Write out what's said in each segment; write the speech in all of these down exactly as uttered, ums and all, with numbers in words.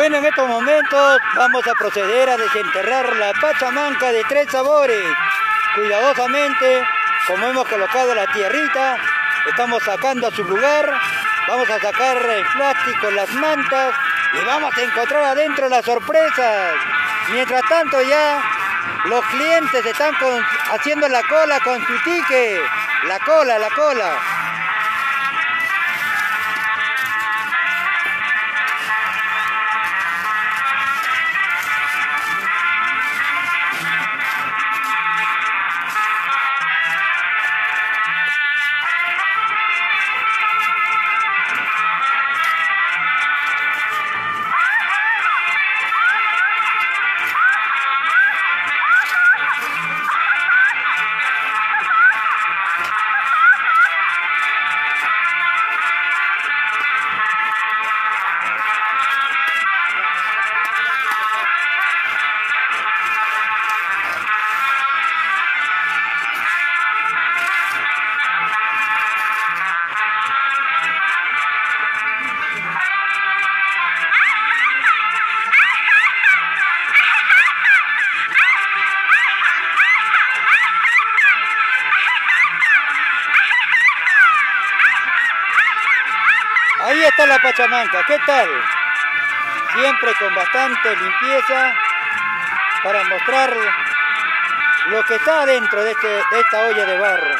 Bueno, en estos momentos vamos a proceder a desenterrar la pachamanca de tres sabores. Cuidadosamente, como hemos colocado la tierrita, estamos sacando a su lugar. Vamos a sacar el plástico, las mantas y vamos a encontrar adentro las sorpresas. Mientras tanto ya los clientes están con, haciendo la cola con su ticket. La cola, la cola. Ahí está la pachamanca, ¿qué tal? Siempre con bastante limpieza para mostrar lo que está dentro de, este, de esta olla de barro.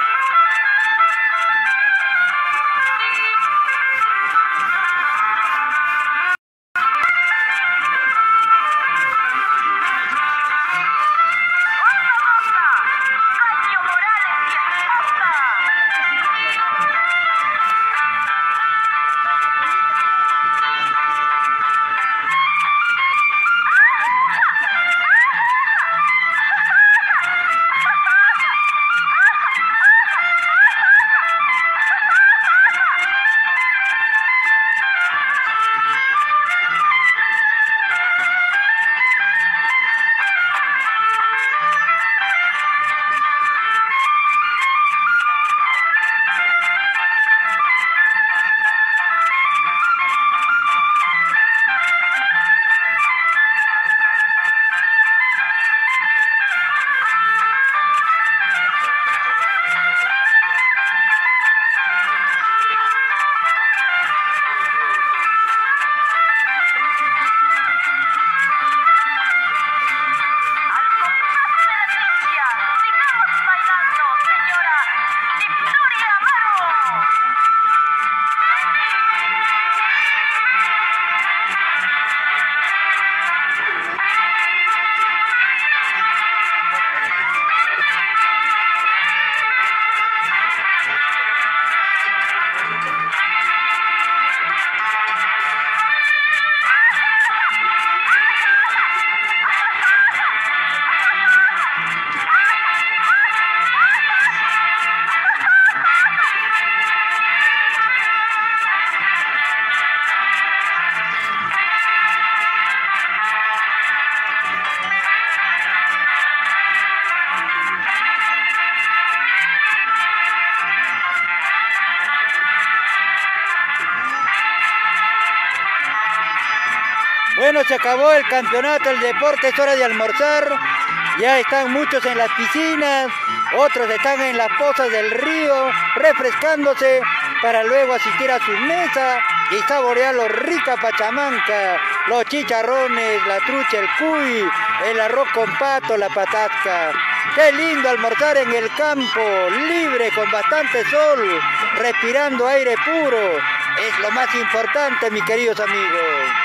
Bueno, se acabó el campeonato, el deporte, es hora de almorzar. Ya están muchos en las piscinas, otros están en las pozas del río, refrescándose para luego asistir a sus mesas y saborear lo rica pachamanca, los chicharrones, la trucha, el cuy, el arroz con pato, la patasca. Qué lindo almorzar en el campo, libre, con bastante sol, respirando aire puro. Es lo más importante, mis queridos amigos.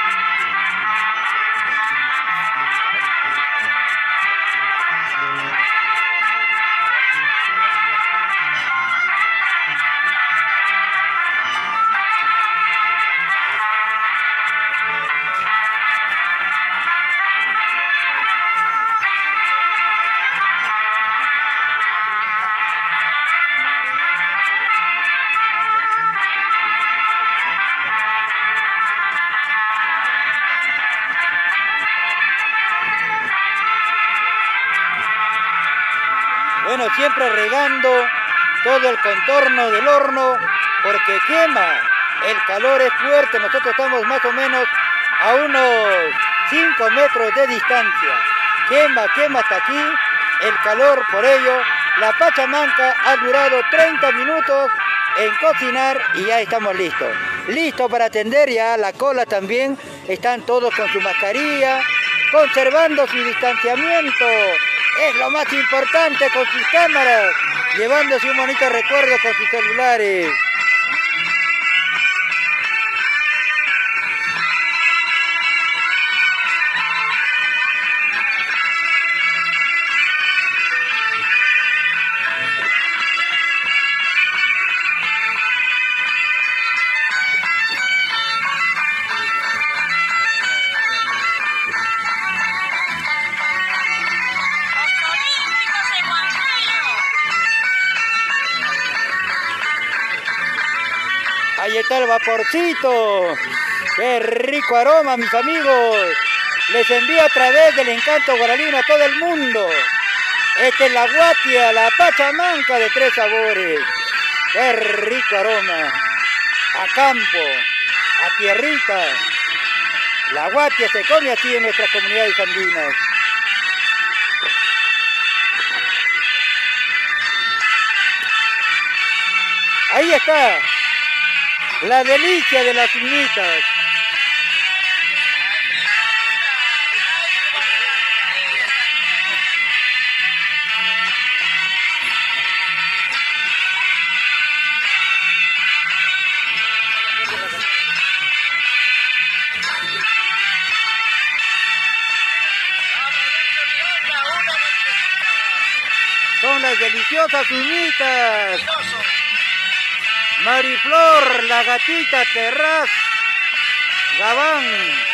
Bueno, siempre regando todo el contorno del horno porque quema, el calor es fuerte, nosotros estamos más o menos a unos cinco metros de distancia. Quema, quema hasta aquí el calor, por ello la pachamanca ha durado treinta minutos en cocinar y ya estamos listos. Listos para atender ya la cola también. Están todos con su mascarilla, conservando su distanciamiento. Es lo más importante, con sus cámaras, llevándose un bonito recuerdo con sus celulares. Ahí está el vaporcito. ¡Qué rico aroma, mis amigos! Les envío a través del Encanto Guaralino a todo el mundo. Esta es la guatia, la pachamanca de tres sabores. ¡Qué rico aroma! A campo, a tierrita. La guatia se come así en nuestras comunidades andinas. Ahí está. La delicia de las uñitas. Son las deliciosas uñitas. Mariflor, la gatita Terraz, Gabán.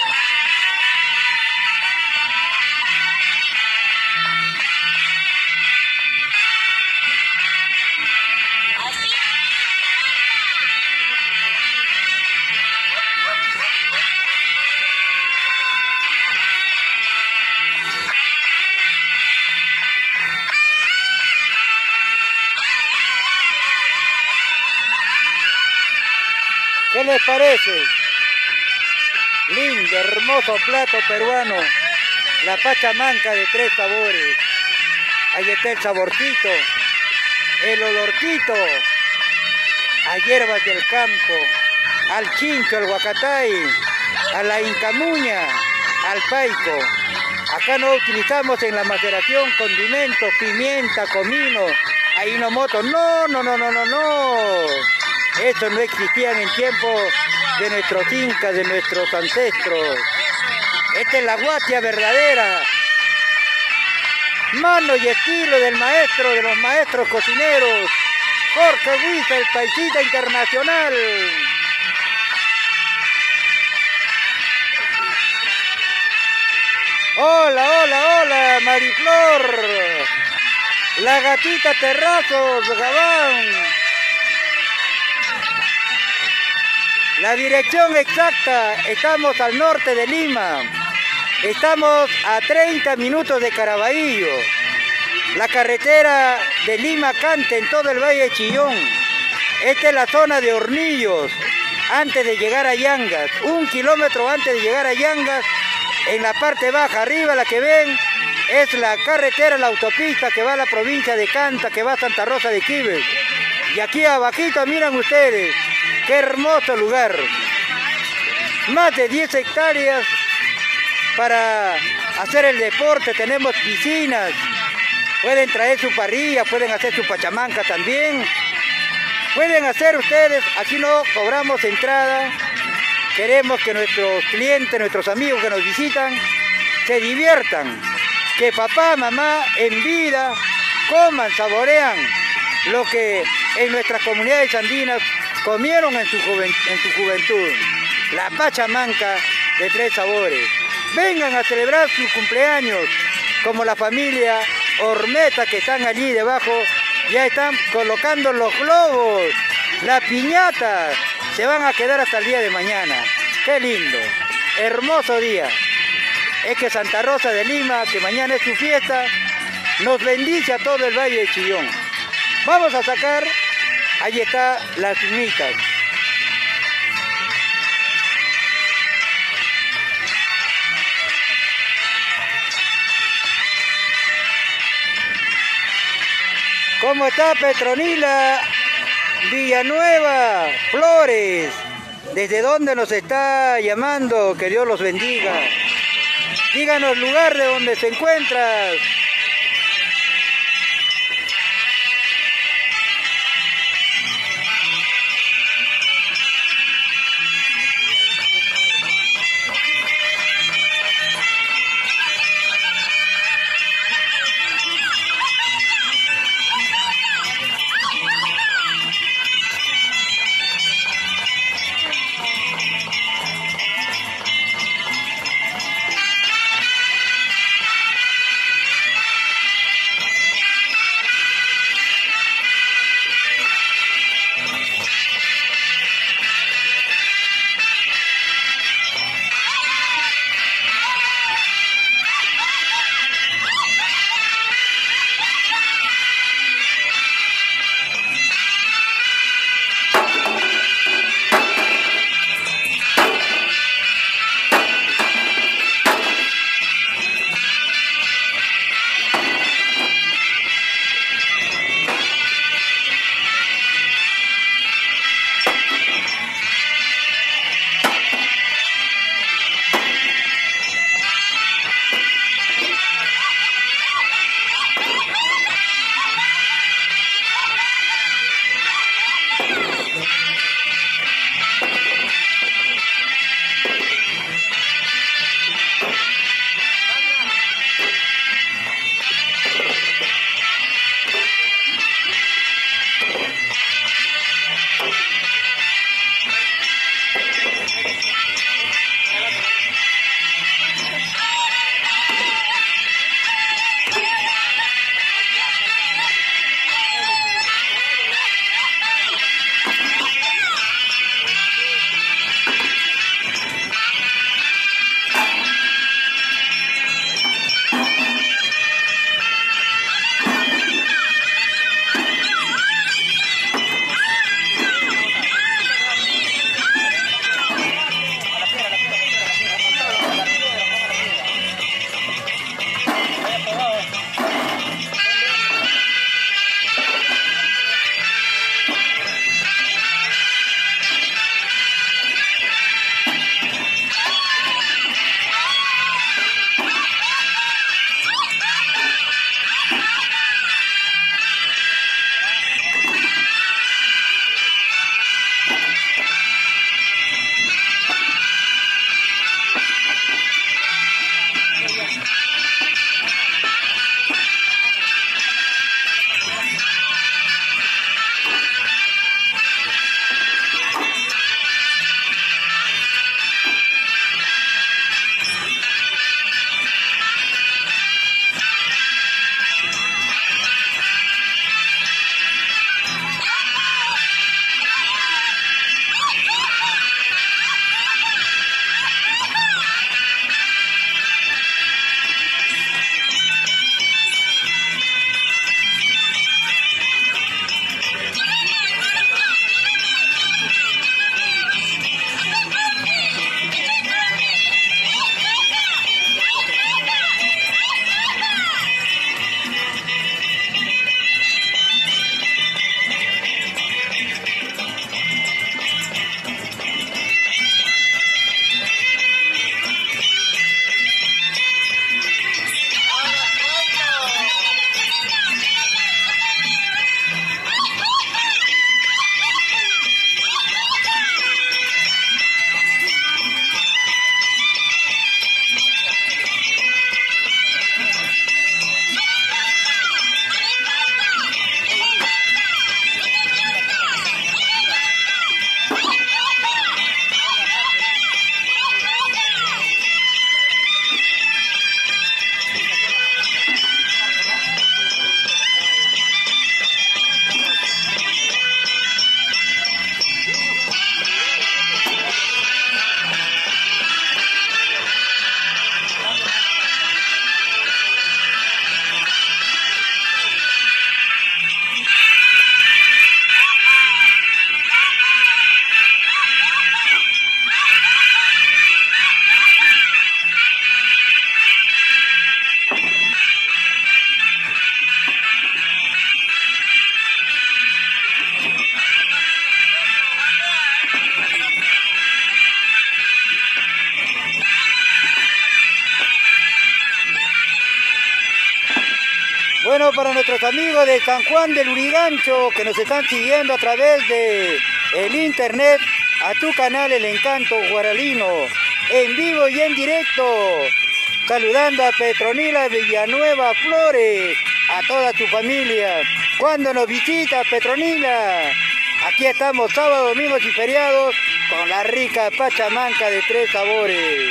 ¿Qué les parece? Lindo, hermoso plato peruano. La pachamanca de tres sabores. Ahí está el saborcito, el olorcito, a hierbas del campo, al chincho, al huacatay, a la incamuña, al paico. Acá no utilizamos en la maceración condimentos, pimienta, comino, ajinomoto. No, no, no, no, no, no. Eso no existía en tiempo de nuestros incas, de nuestros ancestros. Esta es la guatia verdadera. Mano y estilo del maestro, de los maestros cocineros, Jorge Huiza, el paisita internacional. Hola, hola, hola, Mariflor. La gatita Terrazos, Gabán. La dirección exacta, estamos al norte de Lima, estamos a treinta minutos de Caraballo, la carretera de Lima-Cante en todo el Valle de Chillón. Esta es la zona de Hornillos, antes de llegar a Yangas, un kilómetro antes de llegar a Yangas, en la parte baja, arriba la que ven, es la carretera, la autopista que va a la provincia de Canta, que va a Santa Rosa de Quibes. Y aquí abajito, miren ustedes, qué hermoso lugar. Más de diez hectáreas para hacer el deporte. Tenemos piscinas. Pueden traer su parrilla, pueden hacer su pachamanca también. Pueden hacer ustedes, aquí no cobramos entrada. Queremos que nuestros clientes, nuestros amigos que nos visitan, se diviertan. Que papá, mamá en vida coman, saborean lo que en nuestras comunidades andinas comieron en su, en su juventud, la pachamanca de tres sabores. Vengan a celebrar sus cumpleaños, como la familia Ormeta que están allí debajo, ya están colocando los globos, la piñata, se van a quedar hasta el día de mañana. ¡Qué lindo! Hermoso día. Es que Santa Rosa de Lima, que mañana es su fiesta, nos bendice a todo el Valle de Chillón. Vamos a sacar. Ahí está las uñitas. ¿Cómo está Petronila Villanueva Flores? ¿Desde dónde nos está llamando? Que Dios los bendiga. Díganos lugar de donde se encuentras. Bueno, para nuestros amigos de San Juan del Urigancho que nos están siguiendo a través de el internet, a tu canal El Encanto Guaralino, en vivo y en directo, saludando a Petronila Villanueva Flores, a toda tu familia. Cuando nos visita Petronila, aquí estamos sábados, domingos y feriados con la rica pachamanca de tres sabores.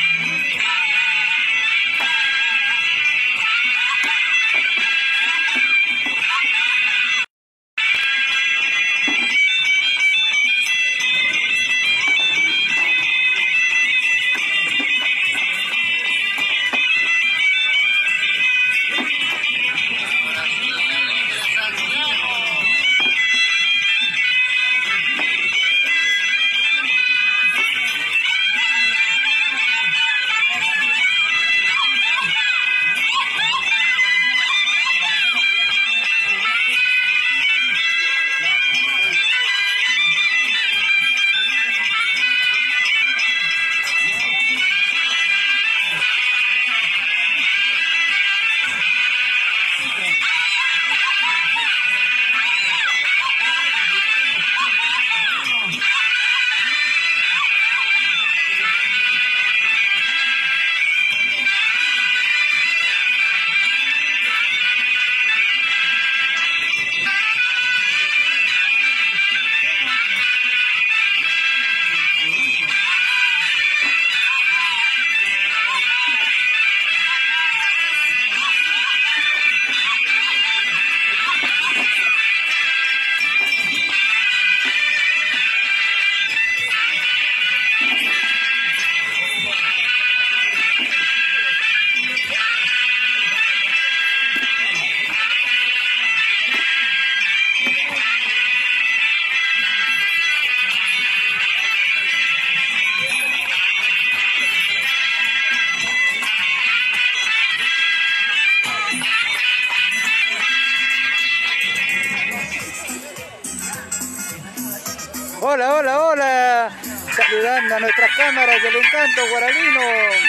Hola, hola, hola, saludando a nuestras cámaras del Encanto Guaralino.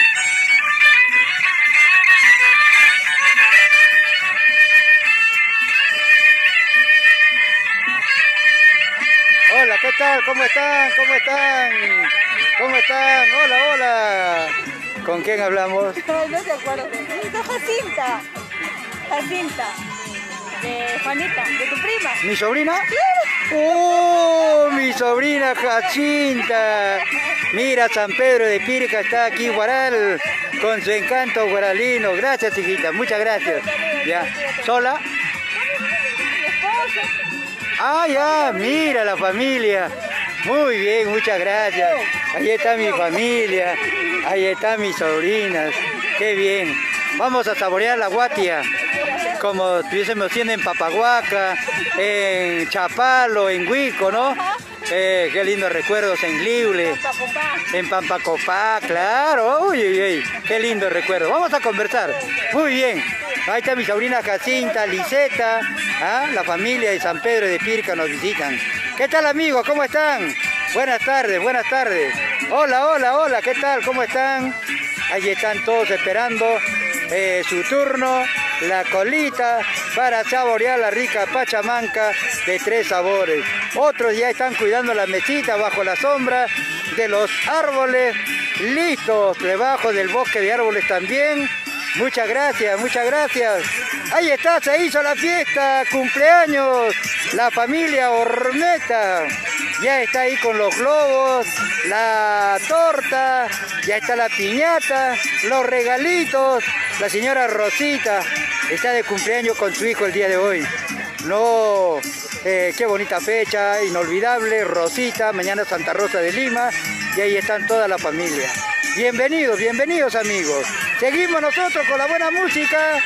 Hola, ¿qué tal? ¿Cómo están? ¿Cómo están? ¿Cómo están? Hola, hola. ¿Con quién hablamos? No se acuerda. Es Jacinta. Jacinta. De Juanita, de tu prima. ¿Mi sobrina? ¡Oh! Mi sobrina Jacinta. Mira, San Pedro de Pirca está aquí, Guaral, con su encanto guaralino. Gracias, hijita, muchas gracias. Ya. ¿Sola? Mi esposo. Ah, ya, mira la familia. Muy bien, muchas gracias. Ahí está mi familia. Ahí están mis sobrinas. Qué bien. Vamos a saborear la guatia, como estuviésemos siendo en Papahuaca, en Chapalo, en Huico, ¿no? Eh, qué lindos recuerdos en Lible, en Pampacopá, claro, uy, uy, uy, qué lindo recuerdo. Vamos a conversar. Muy bien. Ahí está mi sobrina Jacinta, Liseta, ¿ah? La familia de San Pedro de Pirca nos visitan. ¿Qué tal, amigos? ¿Cómo están? Buenas tardes, buenas tardes. Hola, hola, hola, ¿qué tal? ¿Cómo están? Ahí están todos esperando eh, su turno, la colita, para saborear la rica pachamanca de tres sabores. Otros ya están cuidando la mesita bajo la sombra de los árboles, listos debajo del bosque de árboles también. Muchas gracias, muchas gracias. Ahí está, se hizo la fiesta, cumpleaños, la familia Ormeta. Ya está ahí con los globos, la torta, ya está la piñata, los regalitos. La señora Rosita está de cumpleaños con su hijo el día de hoy. No, eh, qué bonita fecha, inolvidable, Rosita, mañana Santa Rosa de Lima, y ahí están toda la familia. Bienvenidos, bienvenidos, amigos. Seguimos nosotros con la buena música.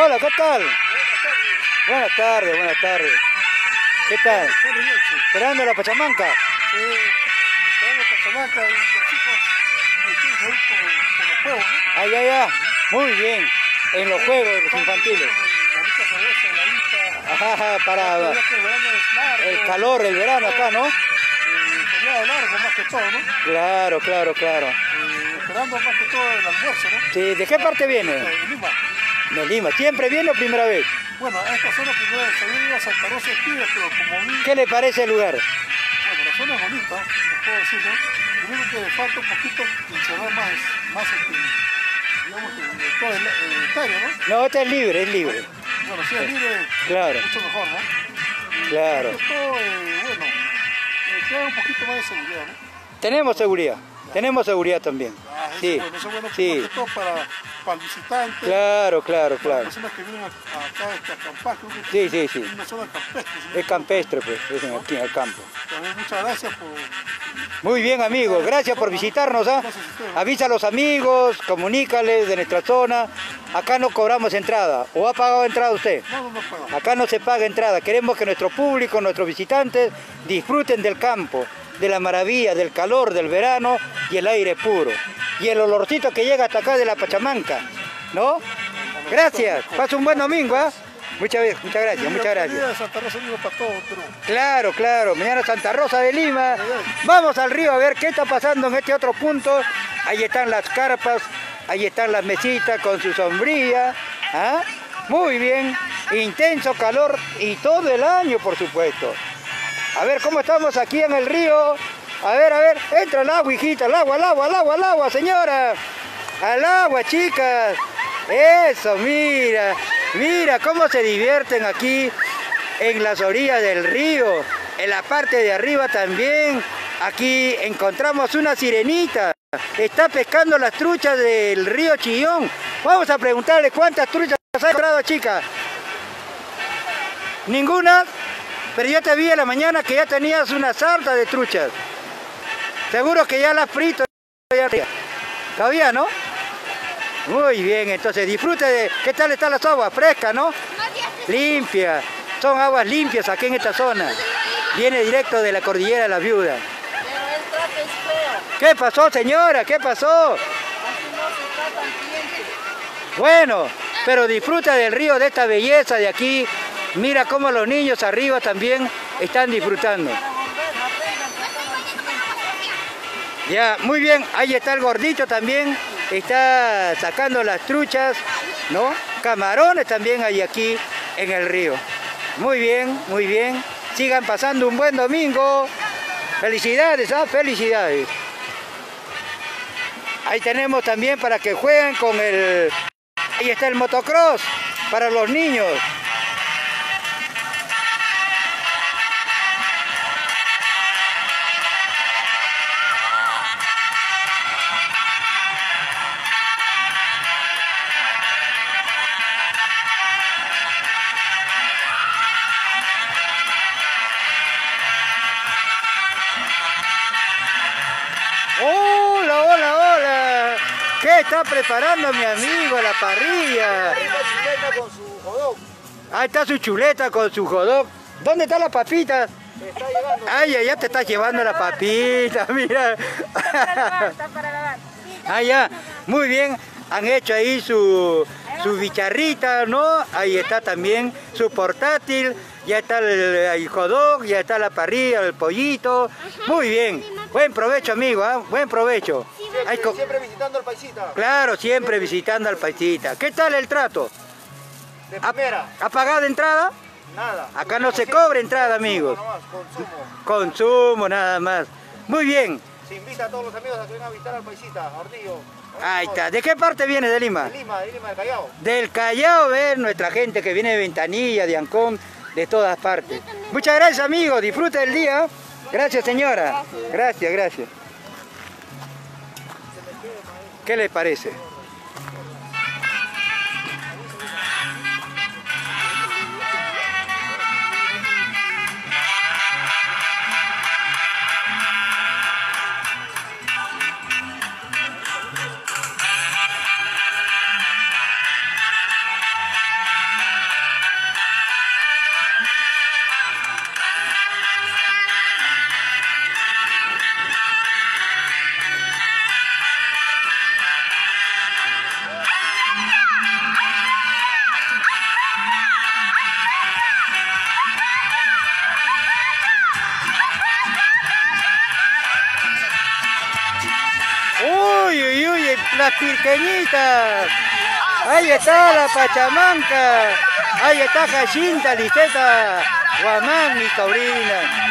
Hola, ¿qué tal? Buenas tardes, buenas tardes. ¿Qué tal? ¿Esperando la Pachamanca? Sí, esperando la Pachamanca y los chicos metidos ahí con, con los juegos, ¿no? Ah, ya, ya. Muy bien. En los juegos, los infantiles. La rica cerveza, la vista. Ajá, para Ya que el verano es largo, el calor, el verano acá, ¿no? eh, feriado largo más que todo, ¿no? Claro, claro, claro. Eh, esperando más que todo el almuerzo, ¿no? Sí, ¿de qué parte viene? De Lima. De Lima. ¿Siempre viene o primera vez? Bueno, a esta zona primero se había ido a Santa Rosa de Espira, pero como vi, ¿Qué le parece el lugar? bueno, la zona es bonita, les puedo decir, ¿no? Lo único que falta un poquito encerrar más, más este, digamos, que todo el, el hectárea, ¿no? No, este es libre, es libre. Bueno, si es libre, Claro. mucho mejor, ¿no? Claro. Más que todo, eh, bueno, eh, queda un poquito más de seguridad, ¿no? Tenemos seguridad. Tenemos seguridad también. Ah, eso Sí, es bueno, eso es bueno sí. más que todo para, para el visitante, Claro, claro, para claro. las personas que vienen a- acá este, a acampar, creo que Sí, sí, sí. es una zona campestre. ¿sí? Es campestre, pues, es en- aquí en el campo. También muchas gracias por... Muy bien, amigos. Gracias por visitarnos. ¿Ah? Gracias a ustedes. Avisa a los amigos, comunícales de nuestra zona. Acá no cobramos entrada. ¿O ha pagado entrada usted? No, no, no puedo. Acá no se paga entrada. Queremos que nuestro público, nuestros visitantes, disfruten del campo, de la maravilla, del calor del verano y el aire puro. Y el olorcito que llega hasta acá de la Pachamanca, ¿no? Gracias. Pasa un buen domingo, ¿ah? Muchas, muchas gracias, muchas gracias. Día de Santa Rosa Lima para todo Perú. Claro, claro. Mañana Santa Rosa de Lima. Vamos al río a ver qué está pasando en este otro punto. Ahí están las carpas, ahí están las mesitas con su sombrilla. ¿Ah? Muy bien. Intenso calor y todo el año, por supuesto. A ver cómo estamos aquí en el río. A ver, a ver. Entra el agua, hijita. Al agua, al agua, al agua, al agua, señora. Al agua, chicas. Eso, mira. Mira cómo se divierten aquí en las orillas del río. En la parte de arriba también. Aquí encontramos una sirenita. Está pescando las truchas del río Chillón. Vamos a preguntarle cuántas truchas ha encontrado, chica. ¿Ninguna? Pero yo te vi en la mañana que ya tenías una sarta de truchas. Seguro que ya las frito. Todavía, ¿no? Muy bien, entonces disfrute de... ¿Qué tal están las aguas? Frescas, ¿no? Limpias. Son aguas limpias aquí en esta zona. Viene directo de la cordillera de las Viudas. Pero el trato es feo. ¿Qué pasó, señora? ¿Qué pasó? Así no se tratan clientes. Bueno, pero disfruta del río, de esta belleza de aquí. Mira cómo los niños arriba también están disfrutando. Para volver, aprendan a tratar al cliente. Ya, muy bien. Ahí está el gordito también. Está sacando las truchas, ¿no? Camarones también hay aquí en el río. Muy bien, muy bien. Sigan pasando un buen domingo. Felicidades, ¿ah? Felicidades. Ahí tenemos también para que jueguen con el... Ahí está el motocross para los niños. Hola, hola, hola. ¿Qué está preparando mi amigo a la parrilla? Con su jodón, Ahí está su chuleta con su jodón. ¿Dónde está la papita? se está llevando. Ay, ya te estás llevando la papita, mira. Está para lavar. Ah, ya. Muy bien. Han hecho ahí su, su bicharrita, ¿no? Ahí está también su portátil. Ya está el, el hot dog, ya está la parrilla, el pollito. Muy bien. Buen provecho, amigo, ¿ah? Buen provecho. Ay, co- Siempre visitando al paisita. Claro, siempre visitando al paisita. ¿Qué tal el trato? De ¿Ha, primera, ¿Ha pagado entrada? nada. Acá no se cobra entrada, amigos. Nomás, consumo. Consumo nada más. Muy bien. Se invita a todos los amigos a que vengan a visitar al paisita, a Hornillo. Ahí está. ¿De qué parte viene de Lima? De Lima, de Lima, del Callao. Del Callao, ver nuestra gente que viene de Ventanilla, de Ancón, de todas partes. Muchas gracias, amigos. Disfruta el día. Gracias, señora. Gracias, gracias. ¿Qué les parece? las pirqueñitas. Ahí está la Pachamanca. Ahí está Jacinta, Liseta, Guamán, mi sobrina.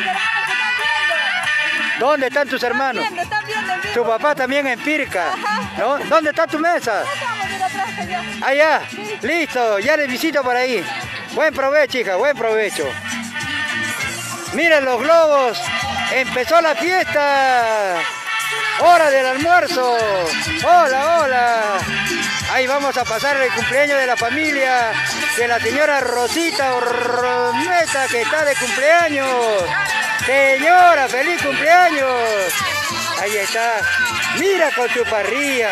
¿Dónde están tus hermanos? Viendo, están viendo, viendo. Tu papá también en Pirca. ¿No? ¿Dónde está tu mesa? Estamos de la plaza ya. Allá. Listo, ya les visito por ahí. Buen provecho, hija, buen provecho. Miren los globos. Empezó la fiesta. Hora del almuerzo. Hola, hola. Ahí vamos a pasar el cumpleaños de la familia de la señora Rosita Ormeta, que está de cumpleaños. Señora, feliz cumpleaños. Ahí está. Mira con su parrilla.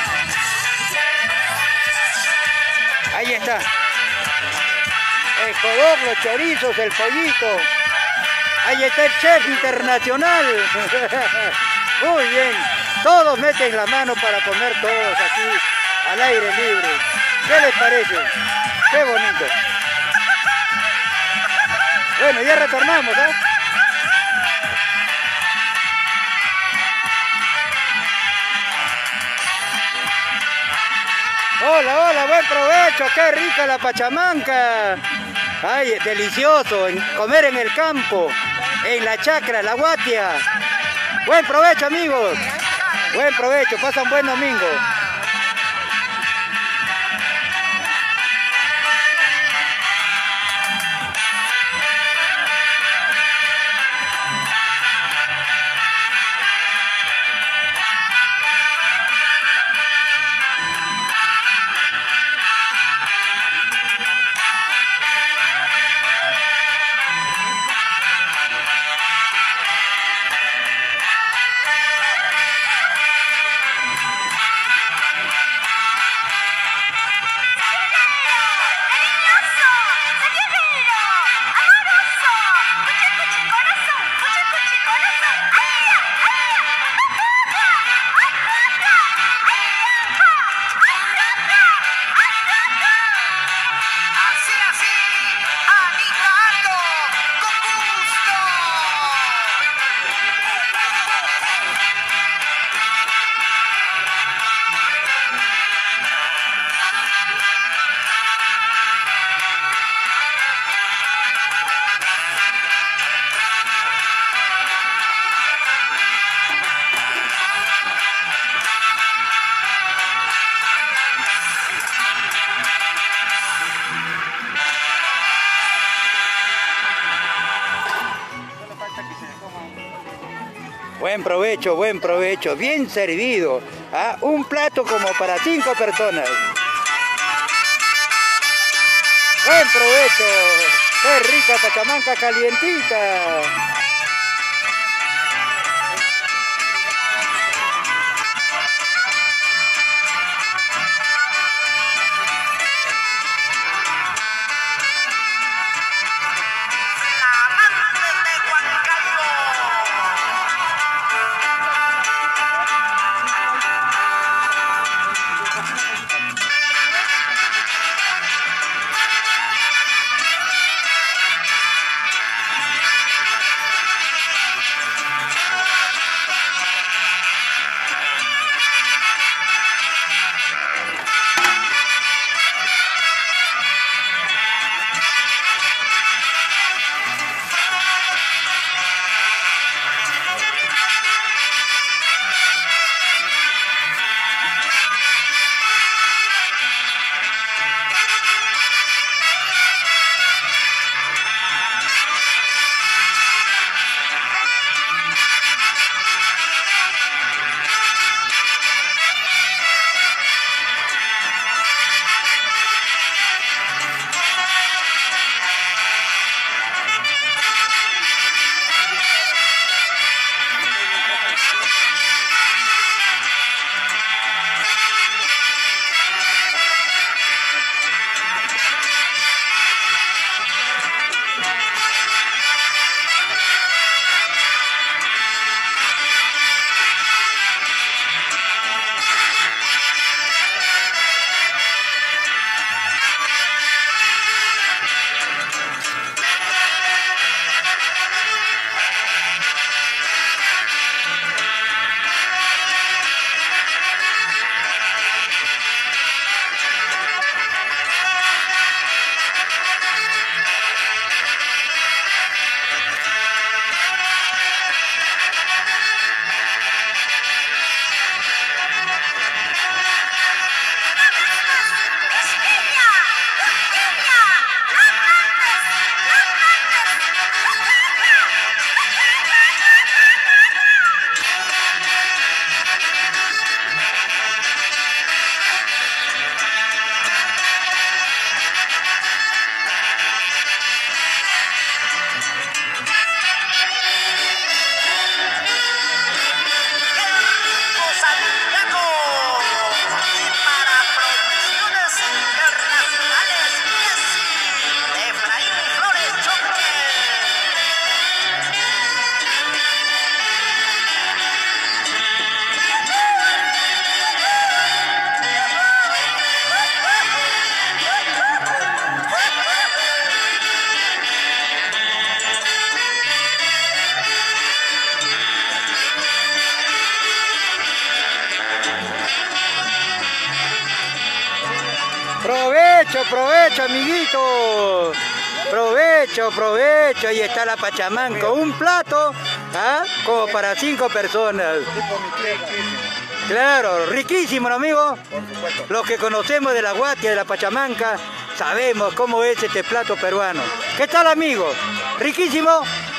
Ahí está. El codor, los chorizos, el pollito. Ahí está el chef internacional. Muy bien. Todos meten la mano para comer todos aquí al aire libre. ¿Qué les parece? Qué bonito. Bueno, ya retornamos, ¿eh? Hola, hola, buen provecho, qué rica la pachamanca. Ay, es delicioso comer en el campo, en la chacra, la guatia. Buen provecho, amigos. Buen provecho, pasan buen domingo. Buen provecho, buen provecho, bien servido. ¿Ah? Un plato como para cinco personas. Buen provecho. Qué rica pachamanca calientita. provecho, amiguito. Provecho, provecho. Ahí está la pachamanca. Un plato, ¿ah? Como para cinco personas. Claro, riquísimo, ¿no, amigo? Los que conocemos de la guatia, de la pachamanca, sabemos cómo es este plato peruano. ¿Qué tal, amigo? ¿Riquísimo?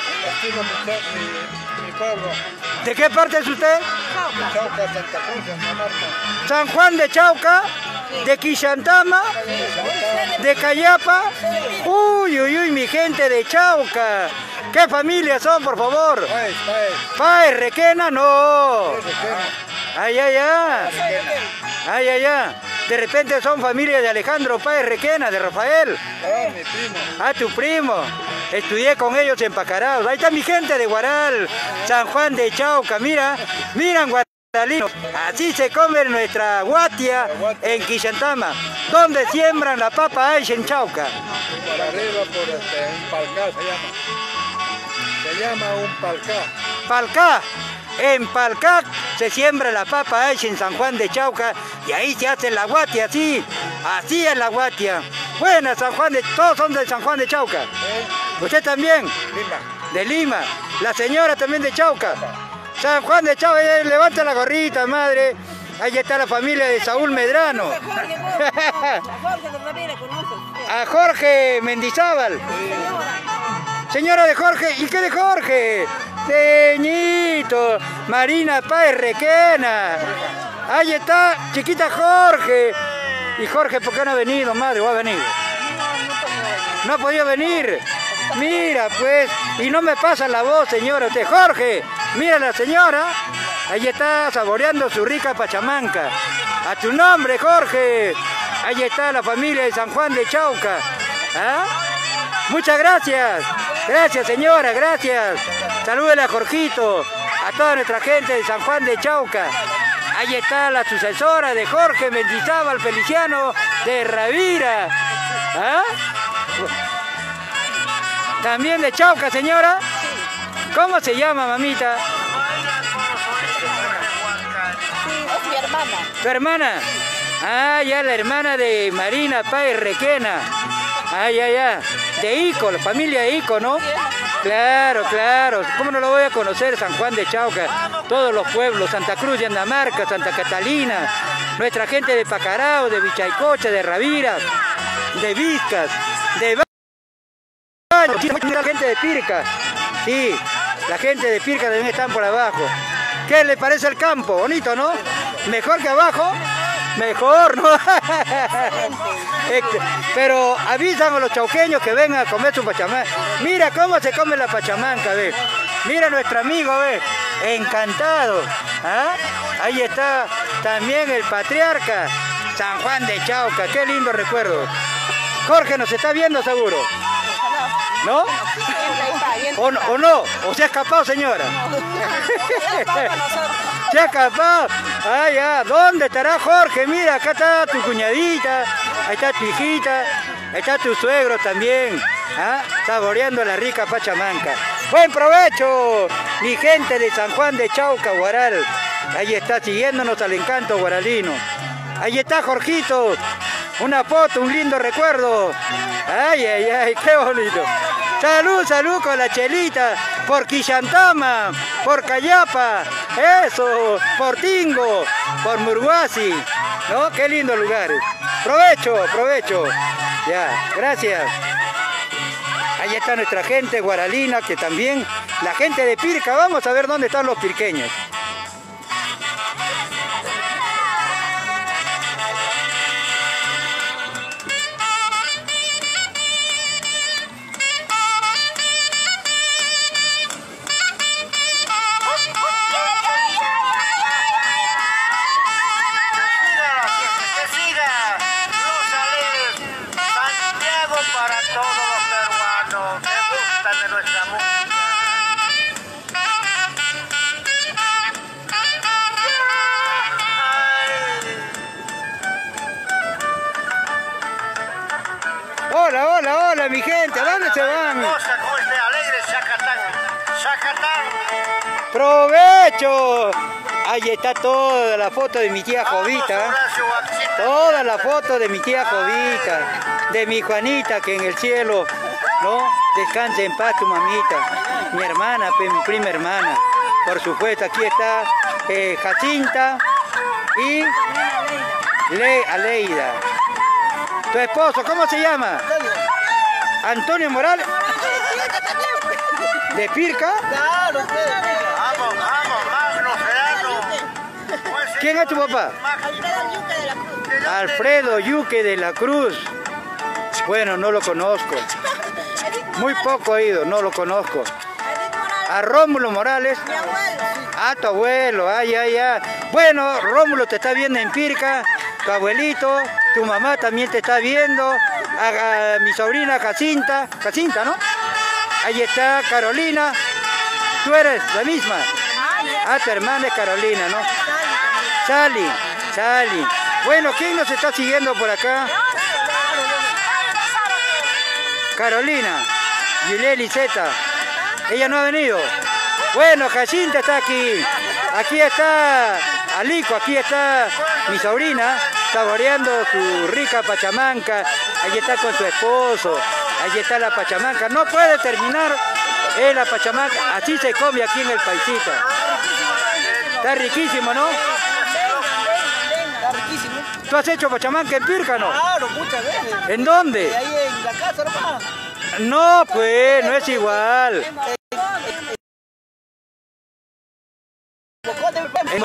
Mi pueblo. ¿De qué parte es usted? Chauca, Santa Cruz, Santa Marta. San Juan de Chauca, de Quillantama, de Cayapa. Uy, uy, uy, mi gente de Chauca. ¿Qué familia son, por favor? Paez, Paez. Paez, Requena, no. Requena. Ay, ay, ay. Ay, ay, ay. De repente son familia de Alejandro Paez Requena, de Rafael. Ah, mi primo. Ah, tu primo. Estudié con ellos en Pacaraos. Ahí está mi gente de Guaral, San Juan de Chauca. Mira, miran guaralinos. Así se come nuestra guatia en Quillantama. ¿Dónde siembran la papa Aish en Chauca? Por arriba, por este, un palcá se llama. Se llama un palcá. Palcá. En Palcá se siembra la papa Aish en San Juan de Chauca y ahí se hace la guatia, así. Así es la guatia. Buena, San Juan de... Todos son de San Juan de Chauca. ¿Eh? ¿Usted también? Lima. De Lima. La señora también de Chauca. San Juan de Chauca, eh, levanta la gorrita, madre. Ahí está la familia de Saúl Medrano. A Jorge Mendizábal. Señora de Jorge, ¿y qué de Jorge? Teñito, Marina Páez Requena. Ahí está, chiquita Jorge. Y Jorge, ¿por qué no ha venido, madre? ¿O ha venido? No ha podido venir. Mira, pues, y no me pasa la voz, señora. Usted, Jorge, mira la señora. Ahí está saboreando su rica pachamanca. A tu nombre, Jorge. Ahí está la familia de San Juan de Chauca. ¿Ah? Muchas gracias. Gracias, señora, gracias. Salúdele a Jorgito, a toda nuestra gente de San Juan de Chauca. Ahí está la sucesora de Jorge Mendizábal Feliciano de Ravira. ¿Ah? ¿También de Chauca, señora? ¿Cómo se llama, mamita? Sí, es mi hermana. ¿Tu hermana? Ah, ya la hermana de Marina Páez Requena. Ah, ya, ya. De Ico, la familia de Ico, ¿no? Claro, claro. ¿Cómo no lo voy a conocer? San Juan de Chauca, todos los pueblos, Santa Cruz de Andamarca, Santa Catalina, nuestra gente de Pacarao, de Vichaycocha, de Ravira, de Vizcas, de Baño, la gente de Pirca. Sí, la gente de Pirca también están por abajo. ¿Qué le parece el campo? Bonito, ¿no? ¿Mejor que abajo? Mejor, ¿no? Pero avisan a los chauqueños que vengan a comer su pachamanca. Mira cómo se come la pachamanca, ve. Mira nuestro amigo, ve. Encantado. ¿Ah? Ahí está también el patriarca San Juan de Chauca. Qué lindo recuerdo. Jorge nos está viendo seguro. ¿No? ¿O no? ¿O no? ¿O se ha escapado, señora? Se ha escapado. Ah, ya. ¿Dónde estará Jorge? Mira, acá está tu cuñadita. Ahí está tu hijita. Ahí está tu suegro también. ¿Ah? Saboreando la rica pachamanca. ¡Buen provecho! Mi gente de San Juan de Chauca, Guaral. Ahí está, siguiéndonos al encanto guaralino. Ahí está Jorgito. Una foto, un lindo recuerdo. Ay, ay, ay, qué bonito. Salud, salud con la chelita. Por Quillantama, por Cayapa, eso, por Tingo, por Murguasi. ¿No? Qué lindo lugar. Provecho, provecho. Ya, gracias. Ahí está nuestra gente guaralina, que también, la gente de Pirca. Vamos a ver dónde están los pirqueños. Para todos los peruanos que gustan de nuestra música. Hola, hola, hola, mi gente, ¿a dónde se van? Cosa como este alegre Zacatán, Zacatán. ¡Provecho! Ahí está toda la foto de mi tía Jovita. Toda la foto de mi tía Jovita. de mi Juanita, que en el cielo, ¿no? Descanse en paz tu mamita, mi hermana, mi prima hermana. Por supuesto, aquí está eh, Jacinta y Le Aleida. Tu esposo, ¿cómo se llama? Antonio Morales. ¿De Pirca? Vamos, vamos, Magno, Gerardo. ¿Quién es tu papá? Alfredo Yuque de la Cruz. Bueno, no lo conozco. Muy poco he ido, no lo conozco. A Rómulo Morales. A tu abuelo, ay, ay, ay. Bueno, Rómulo te está viendo en Pirca, tu abuelito, tu mamá también te está viendo, a, a mi sobrina Jacinta, Jacinta, ¿no? Ahí está Carolina, tú eres la misma. Ah, tu hermana es Carolina, ¿no? Sally, Sally. Bueno, ¿quién nos está siguiendo por acá? Carolina, Yuleli Zeta. Ella no ha venido. Bueno, Jacinta está aquí. Aquí está Alico, aquí está mi sobrina, saboreando su rica pachamanca. Ahí está con su esposo. Ahí está la pachamanca. No puede terminar eh, la pachamanca. Así se come aquí en el paisita. Está riquísimo, ¿no? Está riquísimo. ¿Tú has hecho pachamanca en Pirca, no? Claro, muchas veces. ¿En dónde? Ahí en la casa, hermano. No, pues, no es igual. En,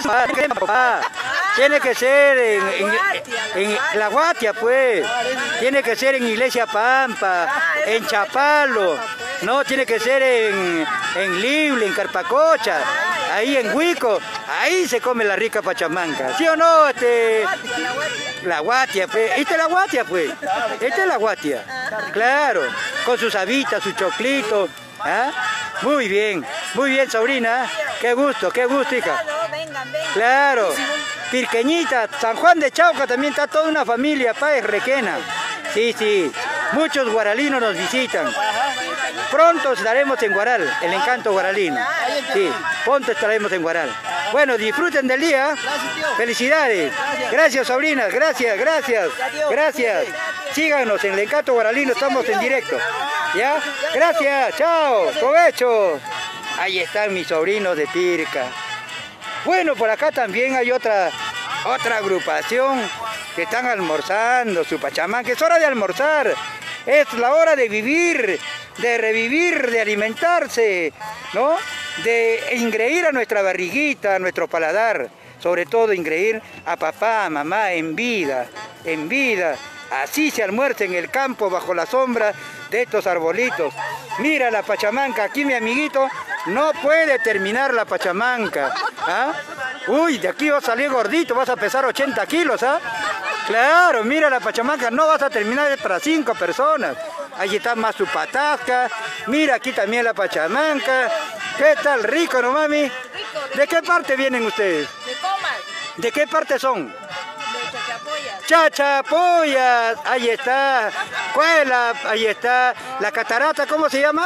tiene que ser en, en, en la Guatia, pues. Tiene que ser en Iglesia Pampa, en Chapalo. No, tiene que ser en, en Lible, en Carpacocha, ahí en Huico. Ahí se come la rica pachamanca. ¿Sí o no? Este, la Guatia, pues. Esta es la Guatia, pues. Esta es la Guatia. Claro, con sus habitas, su choclito. ¿Ah? Muy bien, muy bien, sobrina. Qué gusto, qué gusto, hija. Claro, Pirqueñita, San Juan de Chauca también está toda una familia, Páez Requena. Sí, sí, muchos guaralinos nos visitan. Pronto estaremos en Guaral, el encanto guaralino. Sí, pronto estaremos en Guaral. Bueno, disfruten del día. Felicidades. Gracias, sobrinas, gracias, gracias, gracias. Síganos en el encanto guaralino, estamos en directo. ¿Ya? Gracias, chao, provecho. Ahí están mis sobrinos de Pirca. Bueno, por acá también hay otra, otra agrupación que están almorzando su pachamanca. Es hora de almorzar, es la hora de vivir, de revivir, de alimentarse, ¿no? De ingreír a nuestra barriguita, a nuestro paladar. Sobre todo ingreír a papá, a mamá en vida, en vida. Así se almuerza en el campo bajo la sombra de estos arbolitos. Mira la pachamanca, aquí mi amiguito no puede terminar la pachamanca. ¿Ah? Uy, de aquí vas a salir gordito, vas a pesar ochenta kilos, ¿ah? Claro, mira la pachamanca, no vas a terminar, es para cinco personas. Allí está más su patasca, mira aquí también la pachamanca. ¿Qué tal? Rico, ¿no, mami? ¿De qué parte vienen ustedes? De Comas. ¿De qué parte son? De Chachapoyas. Chachapoyas, ahí está. ¿Cuál es la, ahí está, la catarata, ¿cómo se llama?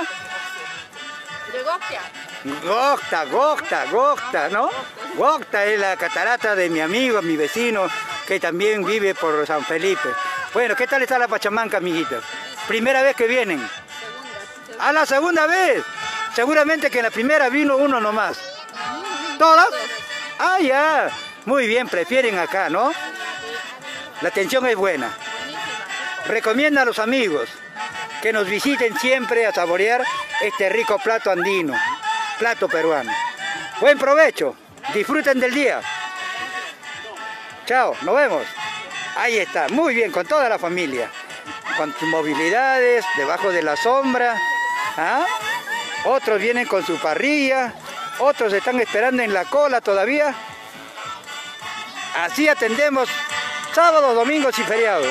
De Goctia. Gocta, Gocta, Gocta, ¿no? Gocta es la catarata de mi amigo, mi vecino, que también vive por San Felipe. Bueno, ¿qué tal está la pachamanca, amiguitos? ¿Primera vez que vienen? Segunda. ¿A la segunda vez? Seguramente que en la primera vino uno nomás. ¿Todas? Ah, ya. Muy bien, prefieren acá, ¿no? La atención es buena. Recomienda a los amigos que nos visiten siempre a saborear este rico plato andino, plato peruano. Buen provecho, disfruten del día. Chao, nos vemos. Ahí está, muy bien, con toda la familia. Con sus movilidades, debajo de la sombra. ¿Ah? Otros vienen con su parrilla, otros están esperando en la cola todavía. Así atendemos sábados, domingos y feriados.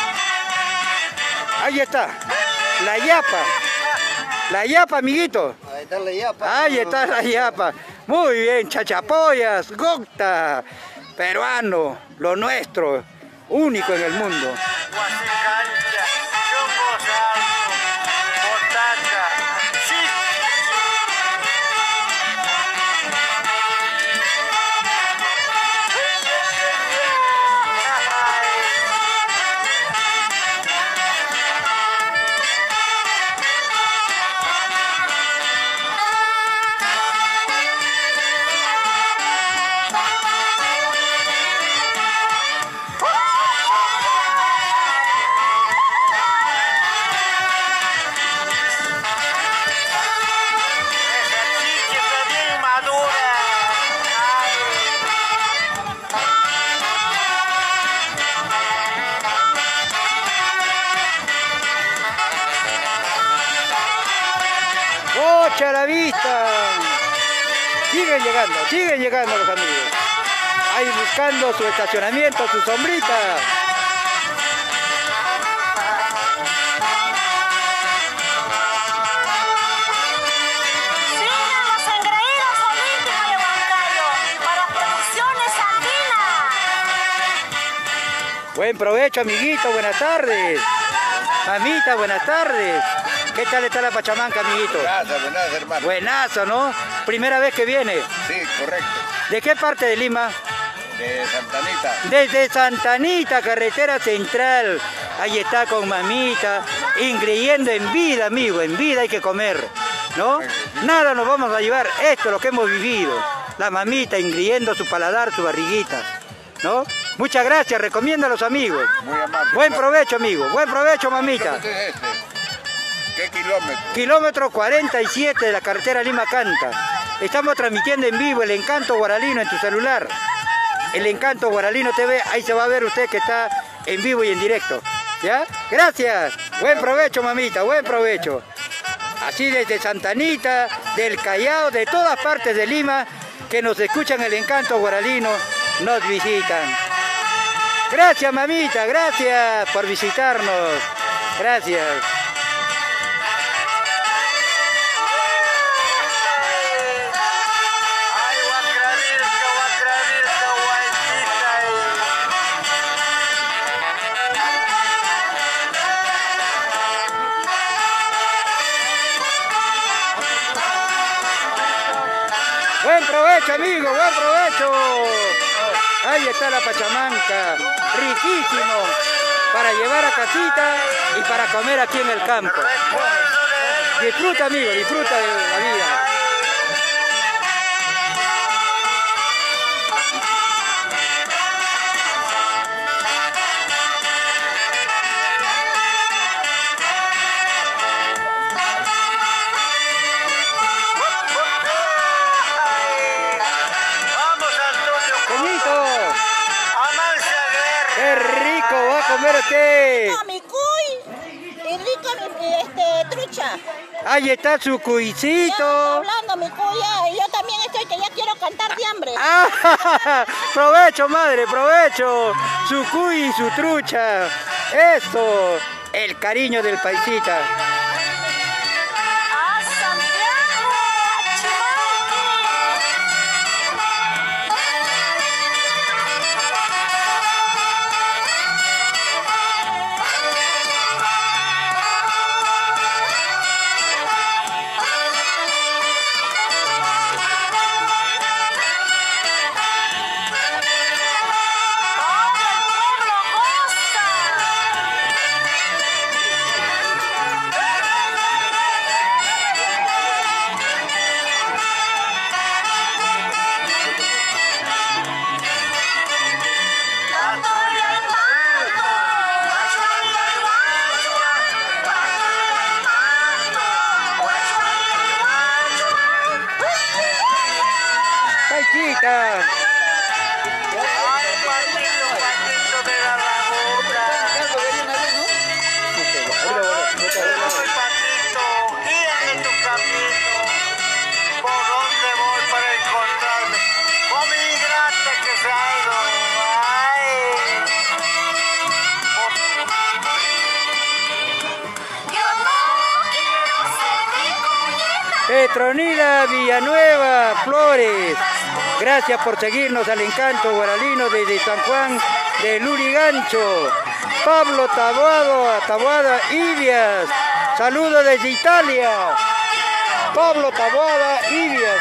Ahí está, la yapa. La yapa, amiguito. Ahí está la yapa. Ahí está la yapa. Muy bien, chachapoyas, Gocta, peruano, lo nuestro, único en el mundo. Guasicancha, Chocosauco, Potaca, sí. noche a la vista. Siguen llegando, siguen llegando los amigos. Ahí buscando su estacionamiento, su sombrita. Buen provecho, amiguito, buenas tardes. Mamita, buenas tardes. ¿Qué tal está la Pachamanca, amiguito? Buenazo, buenazo, hermano. Buenazo, ¿no? Primera vez que viene. Sí, correcto. ¿De qué parte de Lima? De Santa Anita. Desde Santa Anita, carretera central. Ahí está con mamita, ingriendo en vida, amigo, en vida hay que comer, ¿no? Nada nos vamos a llevar, esto es lo que hemos vivido. La mamita ingriendo su paladar, su barriguita, ¿no? Muchas gracias, recomienda a los amigos. Muy amable. Buen provecho, amigo, buen provecho, mamita. ¿Qué es este? ¿Qué kilómetro? Kilómetro cuarenta y siete de la carretera Lima-Canta. Estamos transmitiendo en vivo el Encanto Guaralino en tu celular. El Encanto Guaralino T V, ahí se va a ver usted que está en vivo y en directo. ¿Ya? Gracias. Buen provecho, mamita, buen provecho. Así desde Santa Anita, del Callao, de todas partes de Lima, que nos escuchan el Encanto Guaralino, nos visitan. Gracias, mamita, gracias por visitarnos. Gracias. Buen provecho, amigo, buen provecho. Ahí está la Pachamanca, riquísimo, para llevar a casita y para comer aquí en el campo. Disfruta, amigo, disfruta de la vida. ¡Qué rico va a comer usted! No, mi cuy y rico mi este, trucha. Ahí está su Ya cuisito. está hablando mi cuy ya, y yo también estoy que ya quiero cantar de hambre. Ah, provecho, madre, provecho. Su cuy y su trucha. Eso, el cariño del paisita. ¡A Santiago! Paisita. Ay, Juanito, Juanito de la Laguna. Ay, Patito, guíame tu camino. ¿Por dónde voy para encontrarme con mi ingrata que se ha ido? Petronila Villanueva Flores, gracias por seguirnos al Encanto Guaralino desde San Juan de Lurigancho. Pablo Taboado, Taboada Ibias, saludos desde Italia. Pablo Taboada Ibias.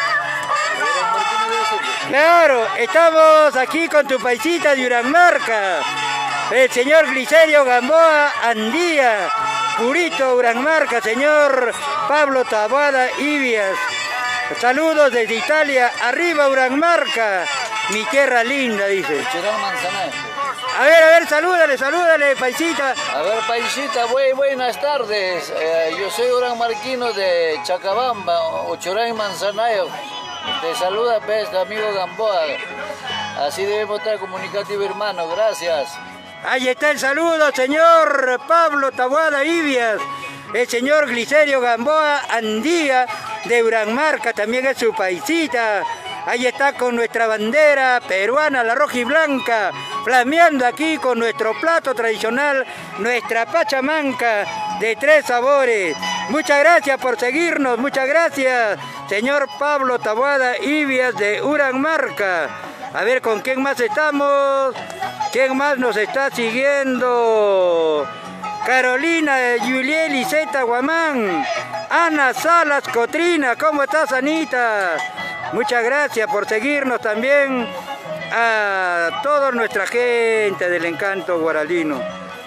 Claro, estamos aquí con tu paisita de Uranmarca, el señor Glicerio Gamboa Andía, Purito Uranmarca, señor Pablo Taboada Ibias. Saludos desde Italia, arriba Uranmarca, mi tierra linda, dice. A ver, a ver, salúdale, salúdale, paisita. A ver, paisita, muy buenas tardes. Eh, yo soy uranmarquino de Chacabamba, Ochoray Manzanayo. Te saluda, pues, amigo Gamboa. Así debemos estar comunicativos, hermano. Gracias. Ahí está el saludo, señor Pablo Taboada Ibias, el señor Glicerio Gamboa Andía, de Uranmarca, también es su paisita. Ahí está con nuestra bandera peruana, la roja y blanca, flameando aquí con nuestro plato tradicional, nuestra pachamanca de tres sabores. Muchas gracias por seguirnos, muchas gracias, señor Pablo Taboada Ibias de Uranmarca. A ver, ¿con quién más estamos? ¿Quién más nos está siguiendo? Carolina Juliel Liseta Guamán, Ana Salas Cotrina, ¿cómo estás, Anita? Muchas gracias por seguirnos también a toda nuestra gente del encanto guaralino.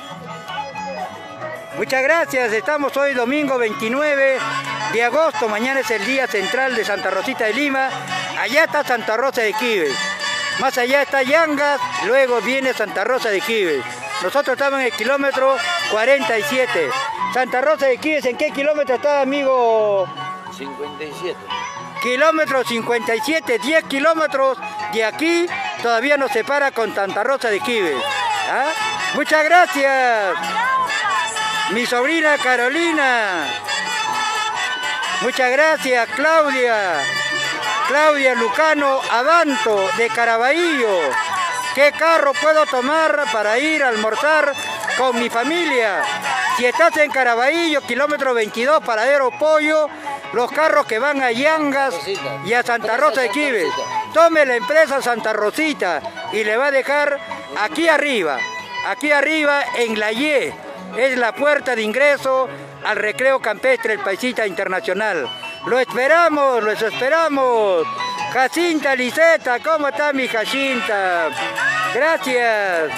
Muchas gracias, estamos hoy domingo veintinueve de agosto, mañana es el día central de Santa Rosita de Lima, allá está Santa Rosa de Quibes, más allá está Yangas, luego viene Santa Rosa de Quibes. Nosotros estamos en el kilómetro cuarenta y siete. Santa Rosa de Quibes, ¿en qué kilómetro está, amigo? cincuenta y siete. Kilómetro cincuenta y siete, diez kilómetros de aquí todavía nos separa con Santa Rosa de Quibes. ¿Ah? Muchas gracias, mi sobrina Carolina. Muchas gracias, Claudia. Claudia Lucano Abanto de Caraballo. ¿Qué carro puedo tomar para ir a almorzar con mi familia? Si estás en Caraballo, kilómetro veintidós, Paradero Pollo, los carros que van a Yangas y a Santa Rosa de Quibes. Tome la empresa Santa Rosita y le va a dejar aquí arriba, aquí arriba en la Y. Es la puerta de ingreso al recreo campestre El Paisita Internacional. Lo esperamos, los esperamos. Jacinta Liseta, ¿cómo está mi Jacinta? Gracias.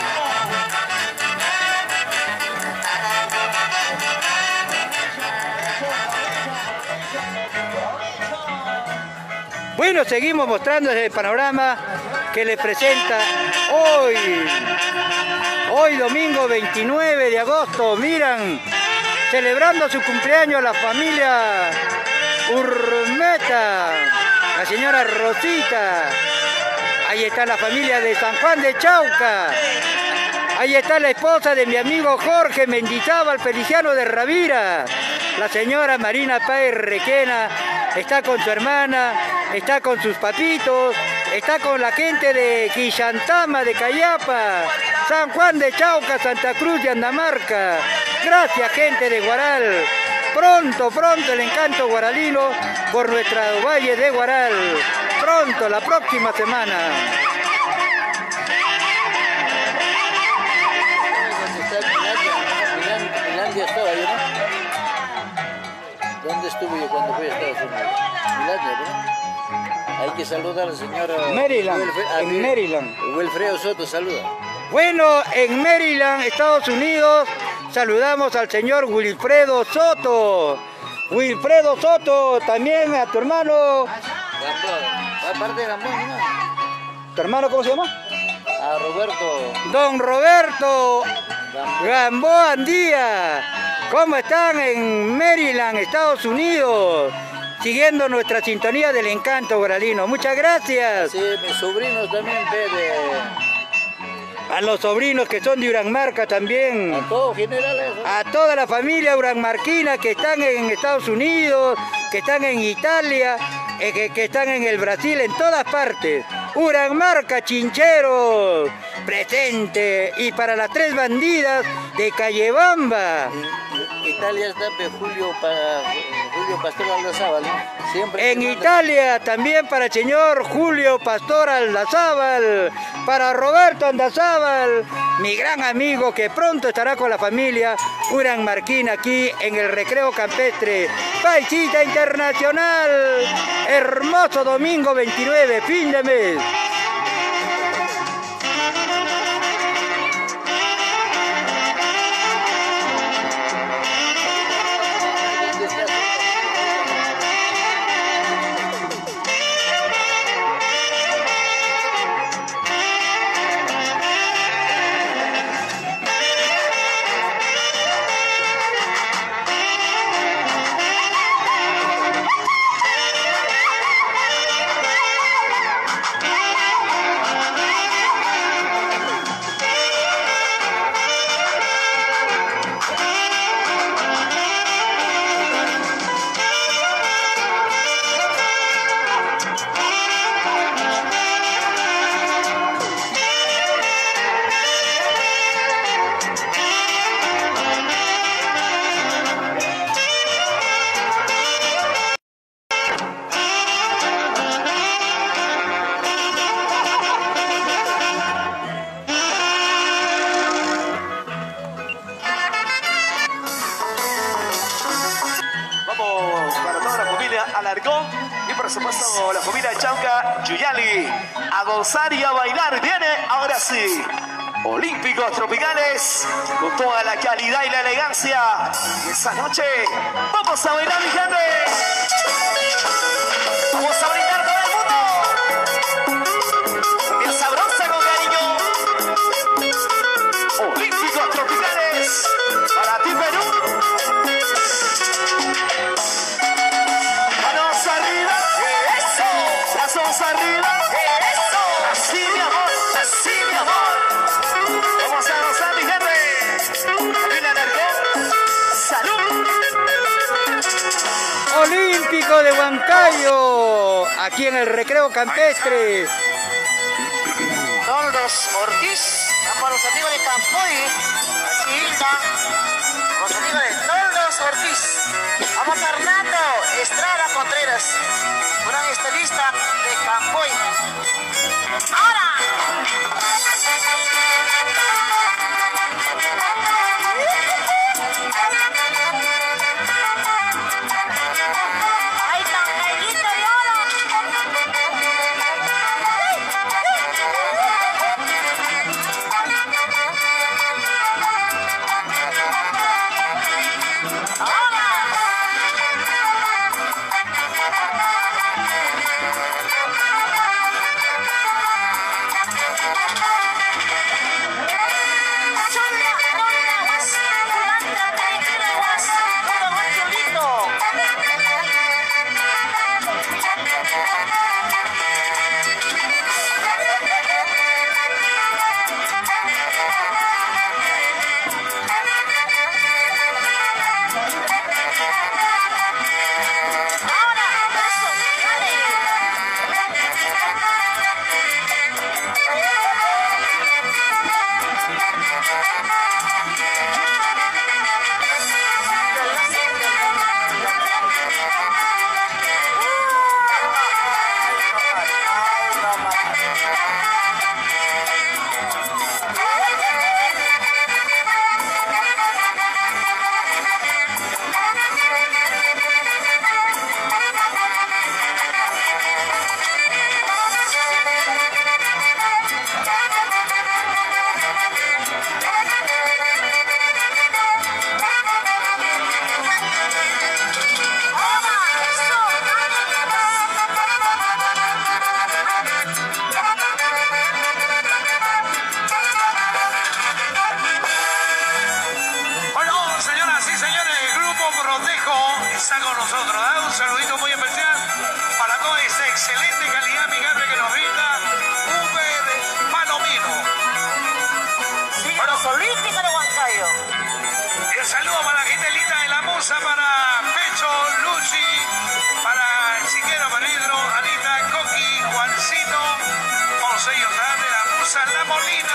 Bueno, seguimos mostrando el panorama que les presenta hoy, hoy domingo veintinueve de agosto, miran, celebrando su cumpleaños la familia Urmeta, la señora Rosita, ahí está la familia de San Juan de Chauca, ahí está la esposa de mi amigo Jorge Mendizábal Feliciano de Ravira, la señora Marina Páez Requena, está con su hermana, está con sus papitos, está con la gente de Quillantama, de Cayapa, San Juan de Chauca, Santa Cruz de Andamarca. Gracias, gente de Guaral. Pronto, pronto el encanto guaralino por nuestra valle de Guaral. Pronto, la próxima semana. Finlandia estaba yo, ¿no? ¿Dónde estuve yo cuando fui a Estados Unidos? Finlandia, ¿no? Hay que saludar al señor... Maryland, Wilfre, en Maryland. Wilfredo Soto, saluda. Bueno, en Maryland, Estados Unidos, saludamos al señor Wilfredo Soto. Wilfredo Soto, también a tu hermano... Gamboa, aparte de Gamboa, ¿no? ¿Tu hermano cómo se llama? A Roberto... Don Roberto Gamboa Andía. ¿Cómo están en Maryland, Estados Unidos? Siguiendo nuestra sintonía del encanto guaralino. Muchas gracias. Sí, mis sobrinos también, de... A los sobrinos que son de Uranmarca también. A todos generales. ¿No? A toda la familia uranmarquina que están en Estados Unidos, que están en Italia, eh, que, que están en el Brasil, en todas partes. Uranmarca, Chincheros, presente. Y para las tres bandidas de Callebamba. En Italia está Julio, para Julio Pastor Aldazábal, ¿no? Siempre en Italia también para el señor Julio Pastor Aldazábal, para Roberto Aldazábal, mi gran amigo que pronto estará con la familia uranmarquina aquí en el recreo campestre Paisita Internacional. Hermoso domingo veintinueve, fin de mes. Alarcón y por supuesto la familia Chauca Yuyali. A gozar y a bailar. Viene ahora sí. Olímpicos Tropicales con toda la calidad y la elegancia. Y esa noche vamos a bailar, mi gente. Vamos a brindar todo el mundo. Bien sabrosa con cariño. Olímpicos Tropicales para ti, Perú. Manos arriba. Eso. Brazos arriba. Eso. Así, mi amor. Así, mi amor. Vamos a gozar, mi gente. Familia Alarcón. Salud. Olímpico de Huancayo, aquí en el recreo campestre. Toldos Ortiz, para los amigos de Campoy, así está, los amigos de Toldos Ortiz. Vamos a Fernando Estrada Contreras, gran estilista de Campoy. ¡Ahora! Está con nosotros, ¿eh? Un saludito muy especial para toda esa excelente calidad amigable que nos brinda Uber Palomino. Sigue los Olímpicos de Huancayo. El saludo para la gente linda de la Musa, para Pecho, Luchi, para el Chiquero, Pedro, Anita, Coqui, Juancito, todos ellos ¿eh? de la Musa, La Molina.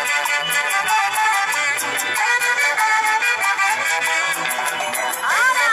¡Ahora!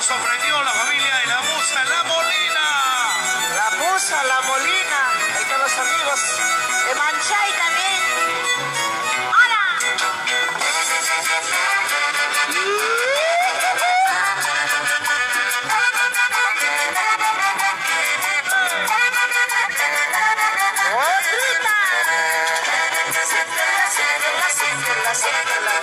nos ofreció la familia de la Musa La Molina. La Musa, La Molina. Ahí están los amigos de Manchay también. ¡Hola! ¡Otrita! Siéntela, siéntela, siéntela, siéntela.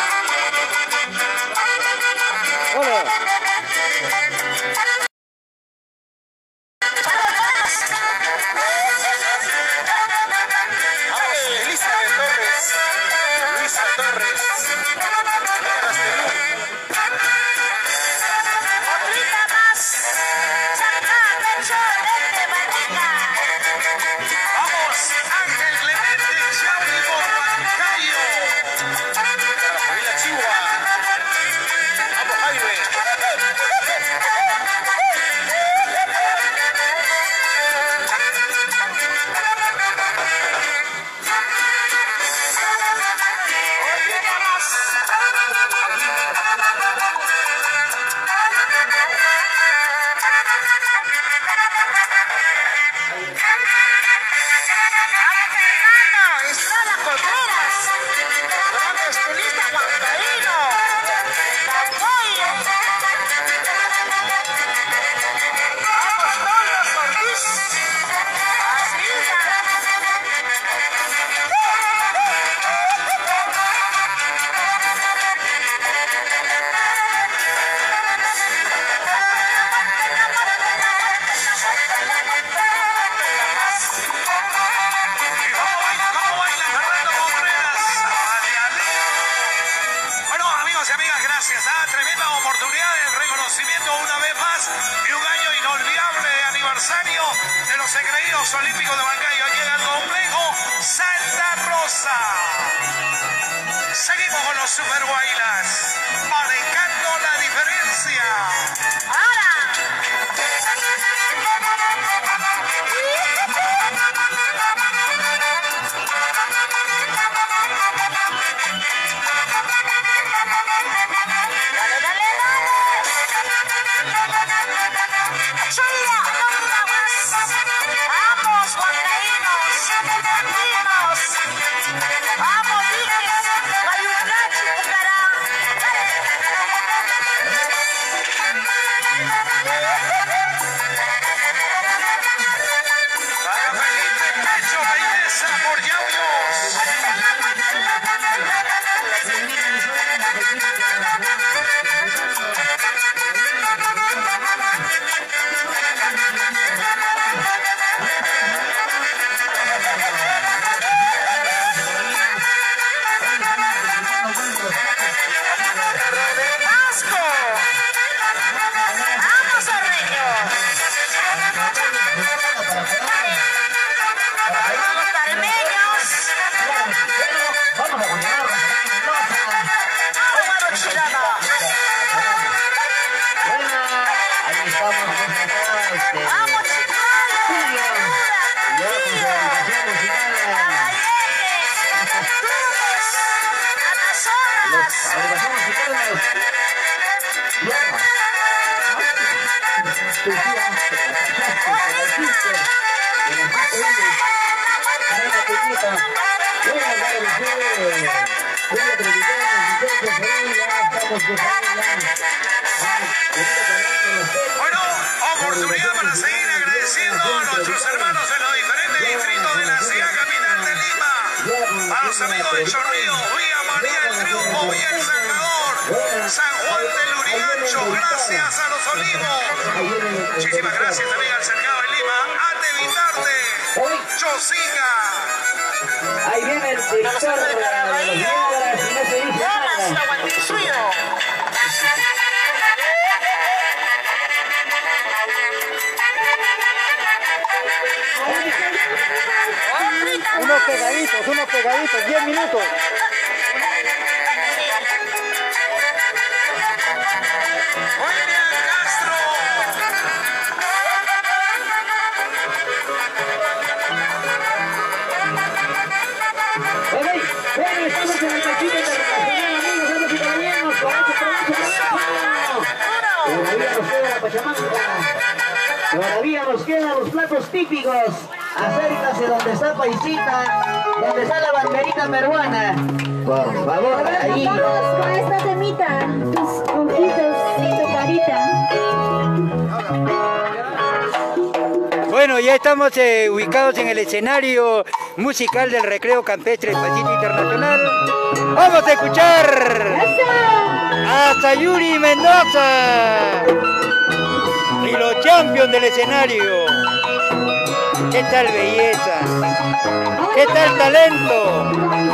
De los engreídos olímpicos de Huancayo llega al complejo Santa Rosa. Seguimos con los Super Guaylas, marcando la diferencia. ¡Ahora! Dale, dale, dale. Chula, otra más. Vamos, huancaínos, andinos. Vamos, dijes, Guayucachi, Pucará. Para Felipe Pecho Peñeza por Yauyos. Bueno, oportunidad para seguir agradeciendo a nuestros hermanos en los diferentes distritos de la ciudad capital de Lima, a los amigos de Chorrillos, Villa María del Triunfo, Villa El Salvador, San Juan del Lurigancho, gracias a los Olivos. Muchísimas gracias también al cercado de Lima, Ate Vitarte, Chosica. Ahí viene el director de Caraballo, y no se dice nada. Unos pegaditos, unos pegaditos, diez minutos. William Castro. Bueno, bueno, estamos en el taquito internacional, amigos, damas y caballeros, con este promoción. platos típicos. Acércase donde está Paisita, donde está la banderita peruana. Por favor, ahí. Vamos con esta temita, tus ojitos y tu carita. Bueno, ya estamos eh, ubicados en el escenario musical del Recreo Campestre Pasito Internacional. ¡Vamos a escuchar a Sayuri Mendoza y los champions del escenario! ¿Qué tal belleza? ¿Qué tal talento?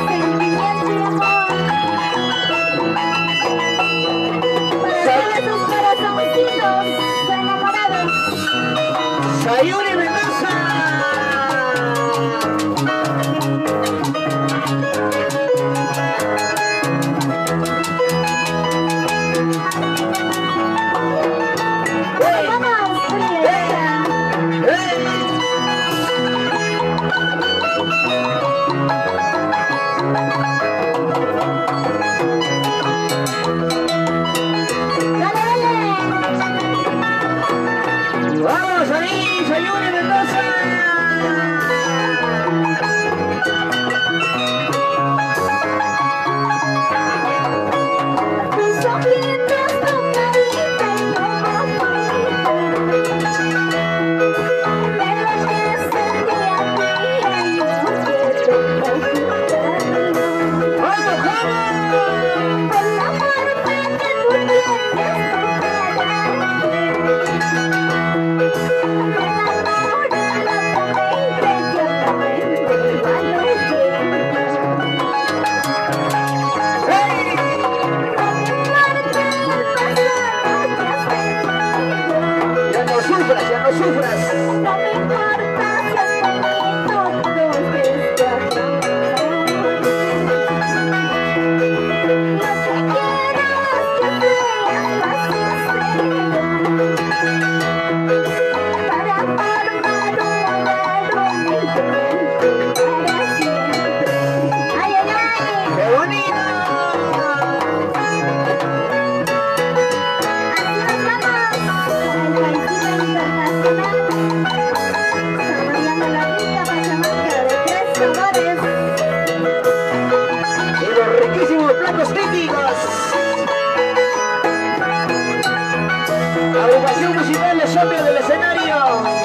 Sayuri Mendoza. Vamos ahí, Sayuri Mendoza. Agrupación musical de Champions del escenario.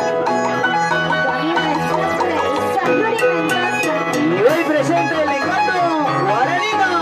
Y hoy presente el encanto guaranino.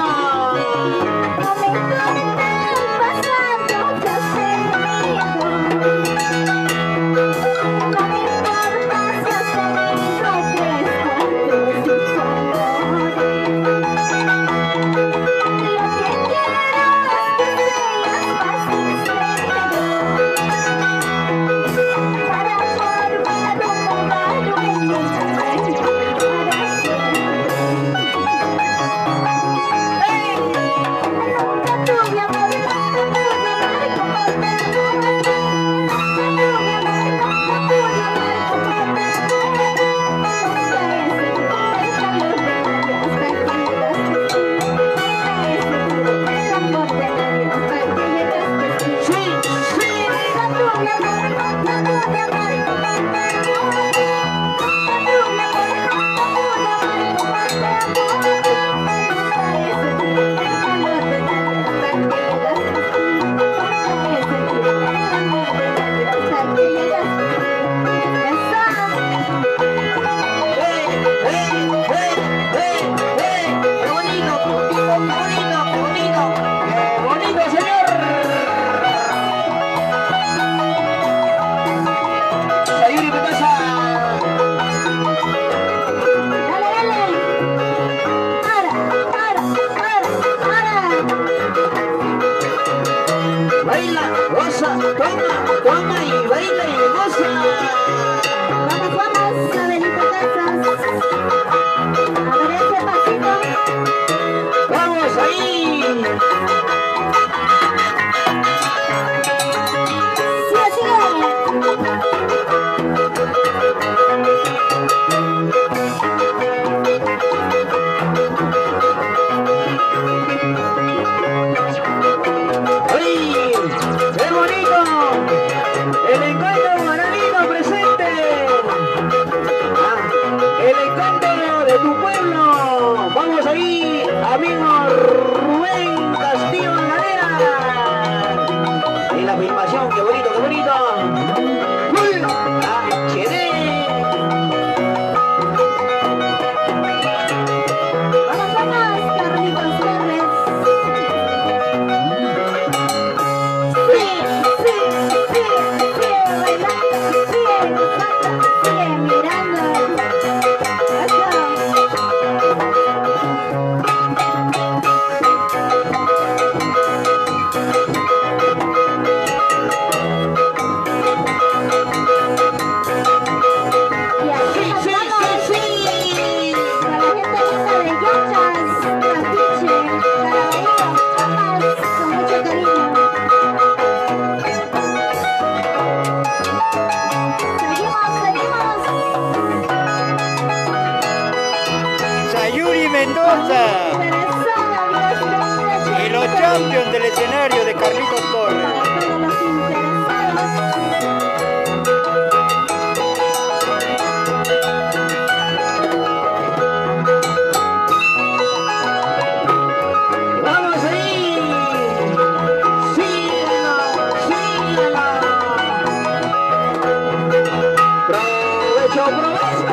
canto de tu pueblo. Vamos ahí, amigo Rubén Castillo Ladera. Ahí la filmación, qué bonito, qué bonito. H D. Vamos, vamos, Carlitos Torres. Sí, sí, sí, sigue bailando, sigue gozando, sigue mirando. Y así nos vamos. Para la gente linda de Yochas, Campeche, Caraballo, Chapas, con mucho cariño. Seguimos, seguimos. Sayuri Mendoza y los champions del escenario de Carlitos Torres. Para todos los interesados. Vamos ahí. Síguelo, síguelo. Provecho, provecho.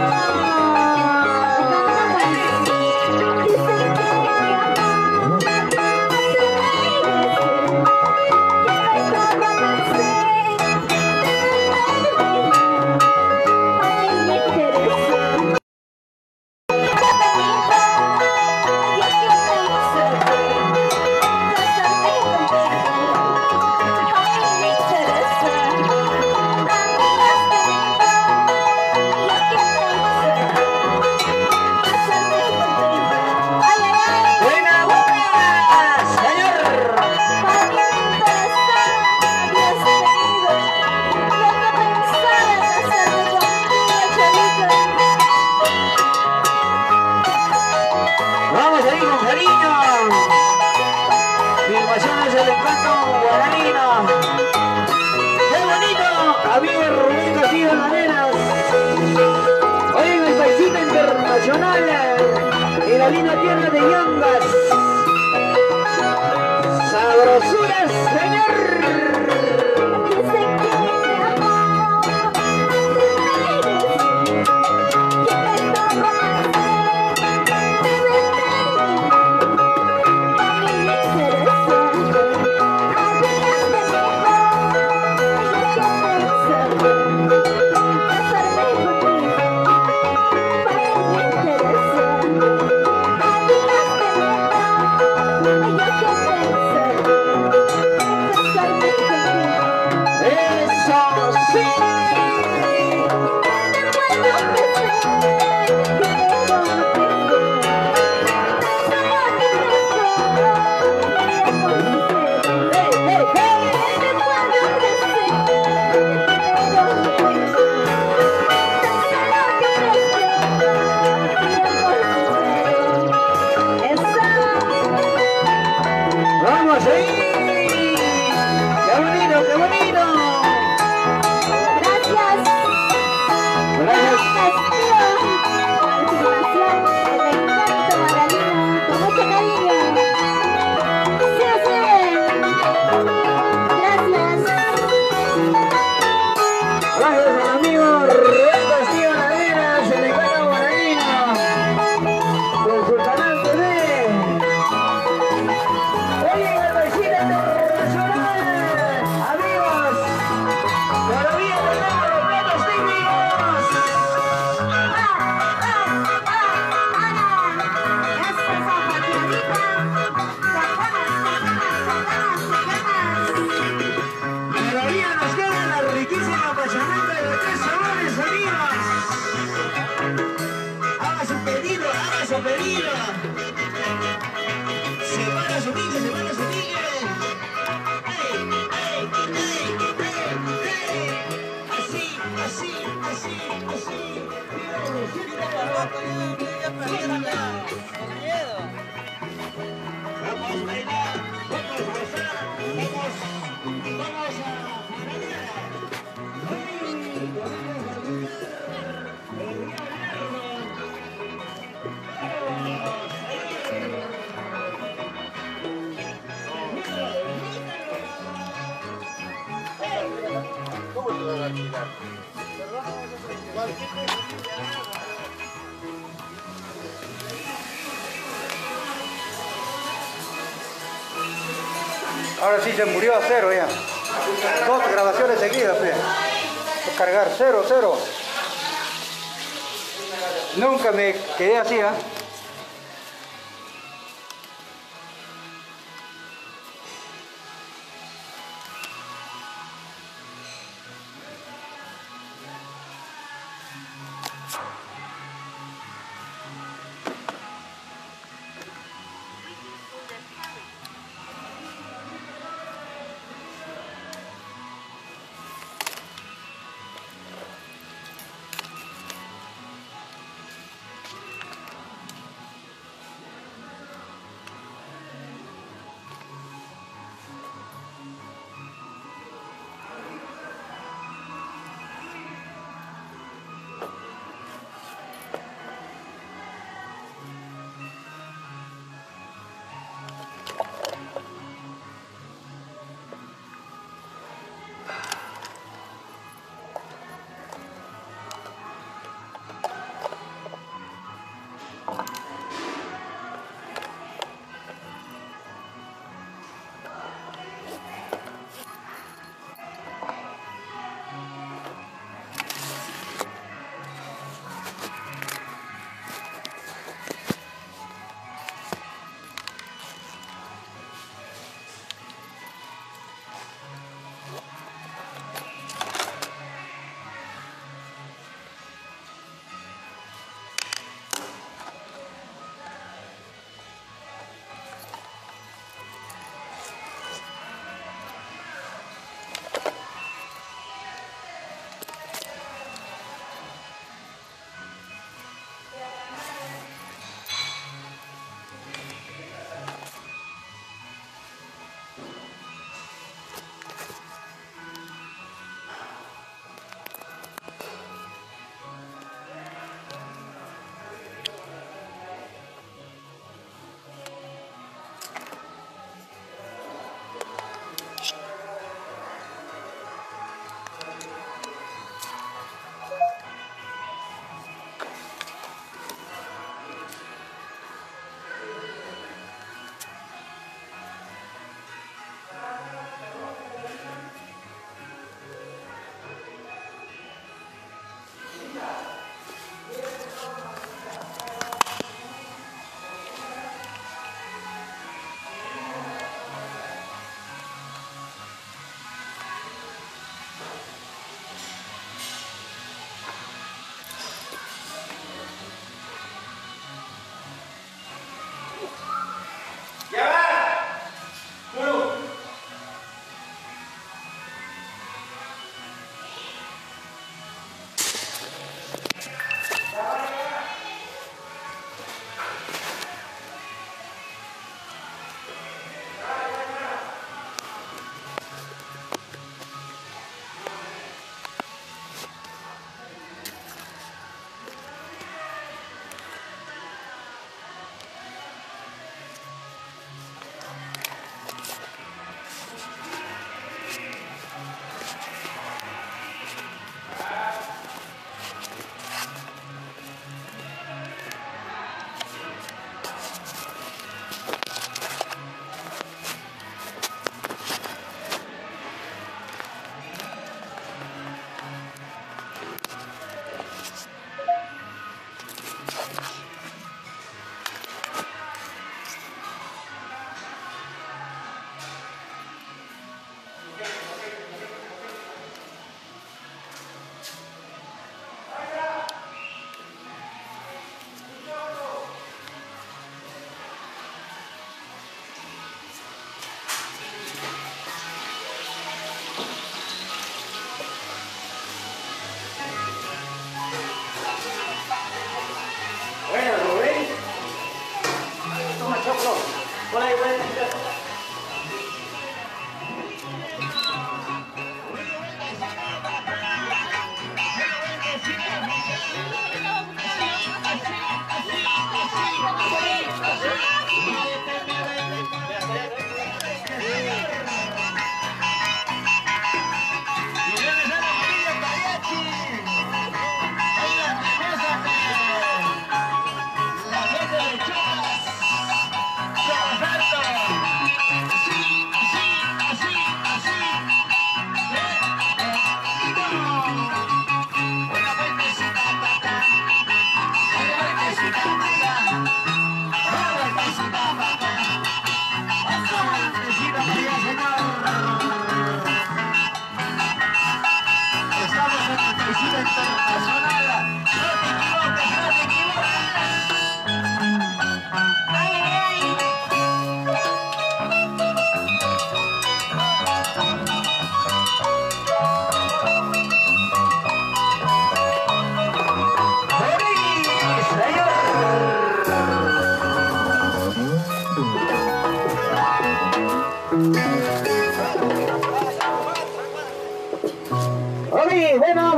Buena, buena, señor. Vamos ahí con cariño. Filmaciones del encanto guaranino. ¡Qué bonito! Amigo Rubén Castillo Laderas. Hoy en el paisito internacional, en la linda tierra de Yangas. Sabrosuras, señor. Eso sí. Vamos ahí. Qué bonito, qué bonito. Gracias. Gracias. Gracias, tío. La filmación, el encanto guaranino, con mucho cariño. Sí, sí. Gracias. Gracias al amigo Rubén Castillo Laderas, el encanto guaranino. Con su canal T V. Hoy en el paisito internacional. Amigos, todavía tenemos los platos típicos. Todavía nos queda la riquísima pasamenta de tres sabores, amigos. Haga su pedido, haga su pedido. Se van a subir, se van a subir. ¡Ey, ey, ey, ey, ey! Así, así, así, así. Vamos a bailar, vamos a gozar, vamos, vamos a... Ahora sí se murió a cero ya. Dos grabaciones seguidas, pues. Voy a cargar cero, cero. Nunca me quedé así, ¿ah? ¿eh?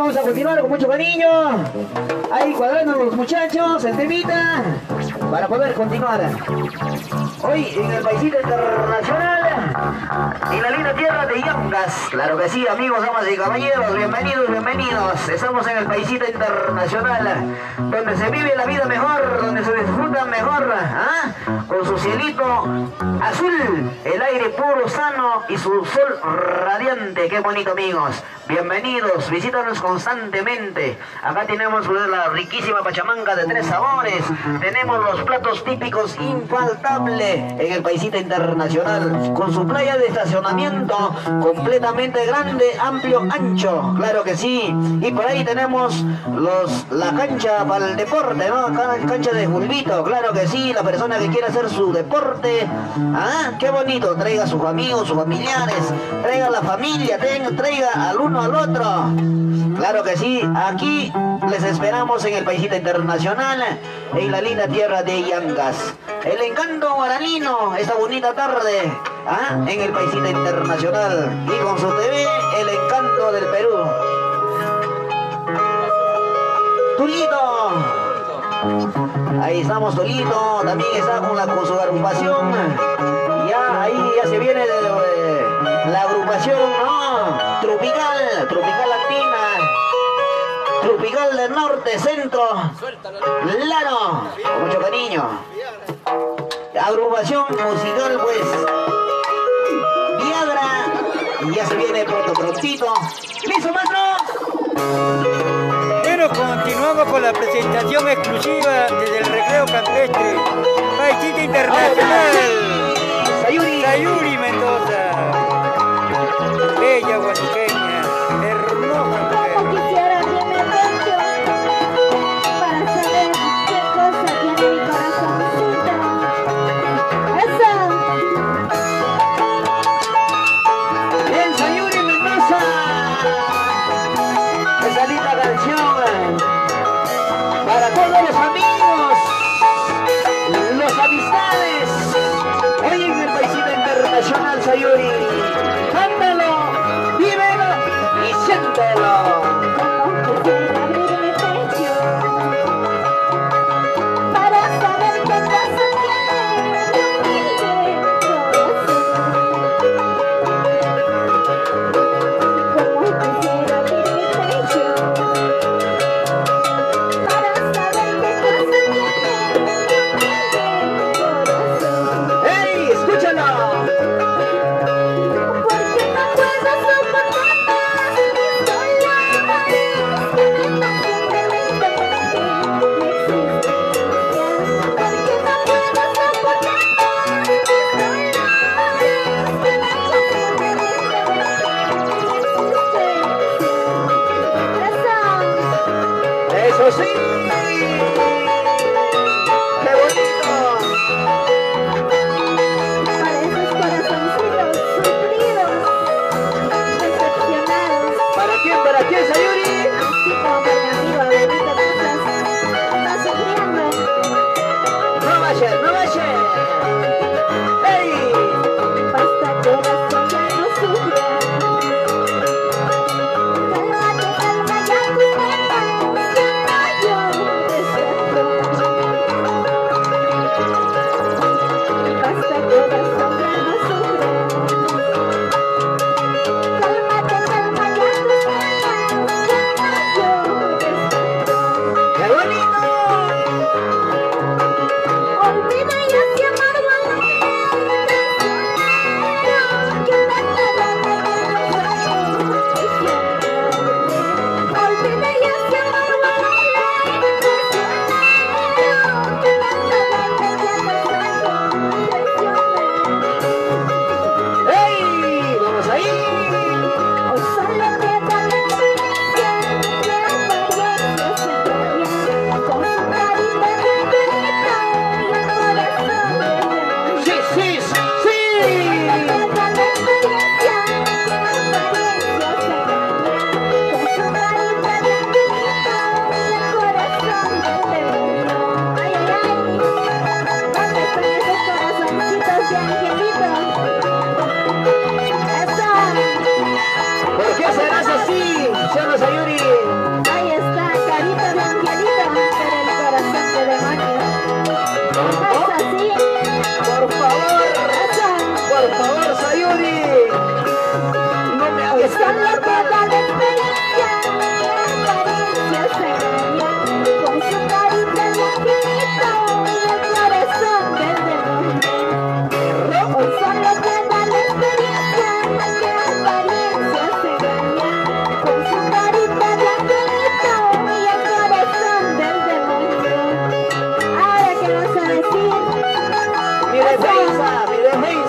vamos a continuar con mucho cariño. Ahí cuadrando los muchachos, el temita, para poder continuar. Hoy en el paisito internacional, en la linda tierra de Yangas. Claro que sí, amigos, damas y caballeros, bienvenidos, bienvenidos. Estamos en el paisito internacional, donde se vive la vida mejor, donde se disfruta mejor, ¿ah? Con su cielito azul, el aire puro, sano y su sol radiante. Qué bonito, amigos. Bienvenidos, visítanos constantemente. Acá tenemos la riquísima pachamanga de tres sabores. Tenemos los platos típicos infaltables en el paisito internacional, con su playa de estacionamiento completamente grande, amplio, ancho. Claro que sí. Y por ahí tenemos los la cancha para el deporte, ¿no? Acá cancha de fulbito. Claro que sí, la persona que quiera hacer su deporte. Ah, qué bonito. Traiga a sus amigos, sus familiares, traiga a la familia, tenga, traiga al uno al otro. Claro que sí, aquí les esperamos en el paisito internacional, en la linda tierra de Yangas. El encanto guaranino, esta bonita tarde, ¿ah? En el paisito internacional. Y con su T V, el encanto del Perú. Tulito. Ahí estamos, Tulito. También está con, la, con su agrupación. Ya, ahí ya se viene de, de la agrupación, ¿no? Tropical, Tropical Latina. Tropical del norte, centro, Lano, con mucho cariño. Agrupación musical, pues, Viagra, y ya se viene pronto, prontito. ¿Listo, maestro? Bueno, continuamos con la presentación exclusiva desde el Recreo Campestre, paisito internacional. Sayuri. Sayuri Mendoza, bella guaniqueña, hermosa mujer. Como quisiera que me pecho para saber qué cosa tiene mi corazoncito. Eso. Bien, Sayuri Mendoza. Esa linda canción para todos los amigos, los amistades. Hoy en el paisito internacional, Sayuri. Cántalo, vívelo y siéntelo. Como quisiera abrir mi pecho para saber qué cosa tiene mi humilde corazón. Como quisiera abrir mi pecho para saber qué cosa tiene mi humilde corazón. ¡Ey, escúchalo! Porque no puedo soportar más mi soledad.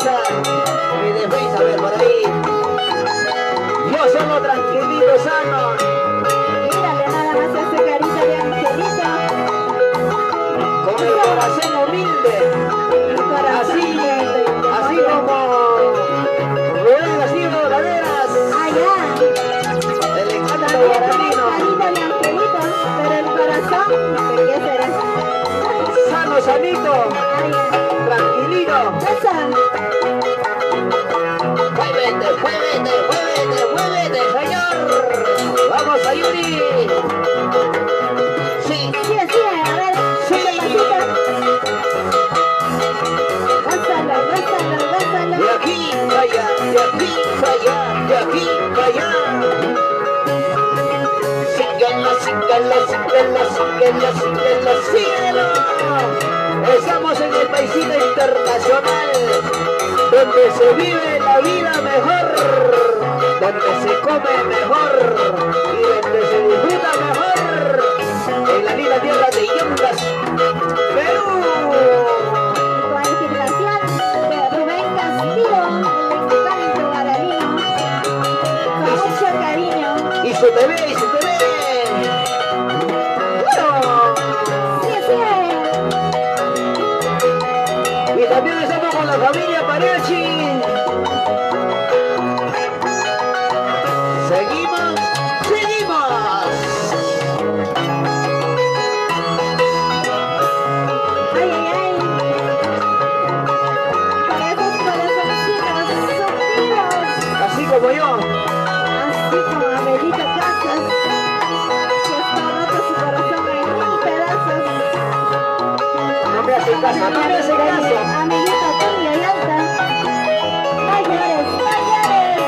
defensa, mi defensa, a ver por ahí. Yo solo tranquilito, sano. Mírale, nada más ese carita de angelito. Con el corazón humilde. El corazón Así, humilde, así oye. como Rubén García Laderas. Allá. El encanto También tiene guaranino. carita de angelito, pero el corazón, ¿de qué será? Sano, sanito. Allá. Tranquilito. Esa. Muévete, muévete, muévete, muévete, señor. Vamos a Yuri. Sí, Sí, sí, a ver, Sí. ese pasito. Gózalo, gózalo, gózalo. de aquí para allá, de aquí para allá, de aquí para allá. Síguelo, síguelo, síguelo, síguelo, síguelo, síguelo. Estamos en el paisito internacional, donde se vive la vida mejor, donde se come mejor y donde se disfruta mejor, en la linda tierra de Yungas, Perú. Con filmación de Rubén Castillo, el encanto guaranino. Con mucho cariño. Y su T V, y su T V. Bueno. Sí, sí. Y también estamos con la familia Mariachi. Seguimos, seguimos. Ay, ay, ay. Para esos corazoncitos sufridos. Así como yo. Así como Amelita Casas. Que está roto su corazón en mil pedazos. No me hace caso, no me hace caso. Amiguita tuya y alta. No llores, no llores.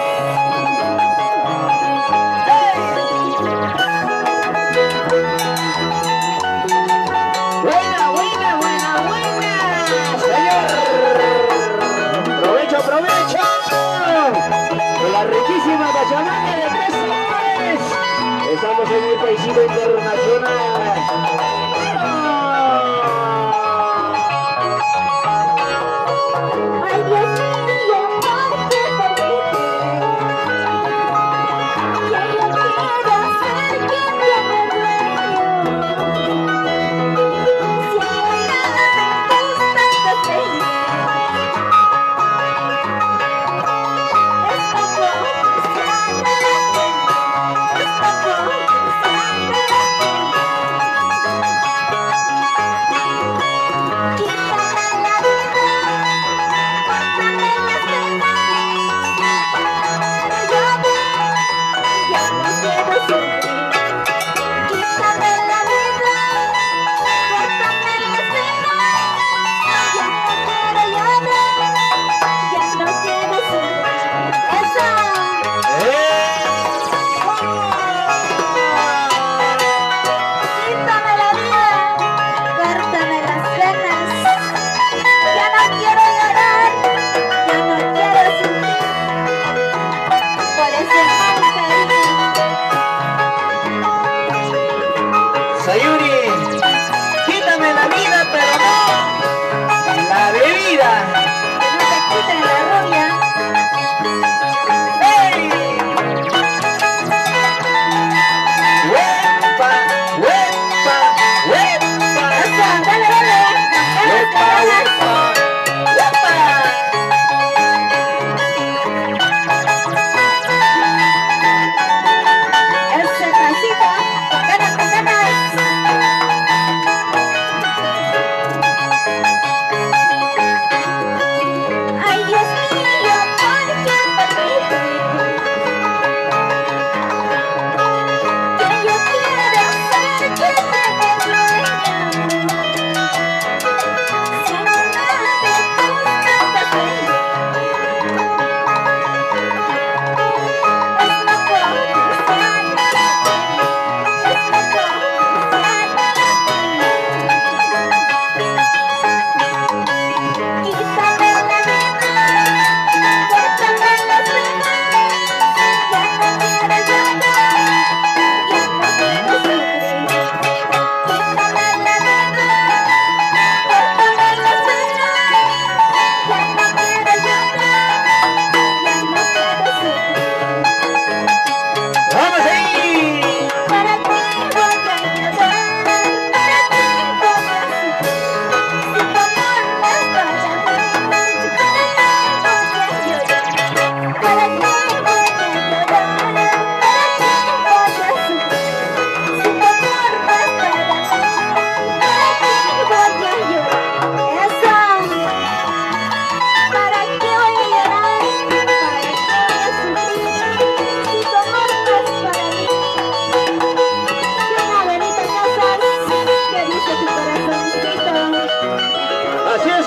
Buena, buena, buena, buena. Señor. Provecho, provecho. De la riquísima pachamama de tres sabores. Estamos en el paisito internacional. Ay, Dios mío, ¿por qué permitir que yo quiera ser quien tiene dueño? Si ahora me gustan de feliz, es poco, se agradece, es poco, se agradece.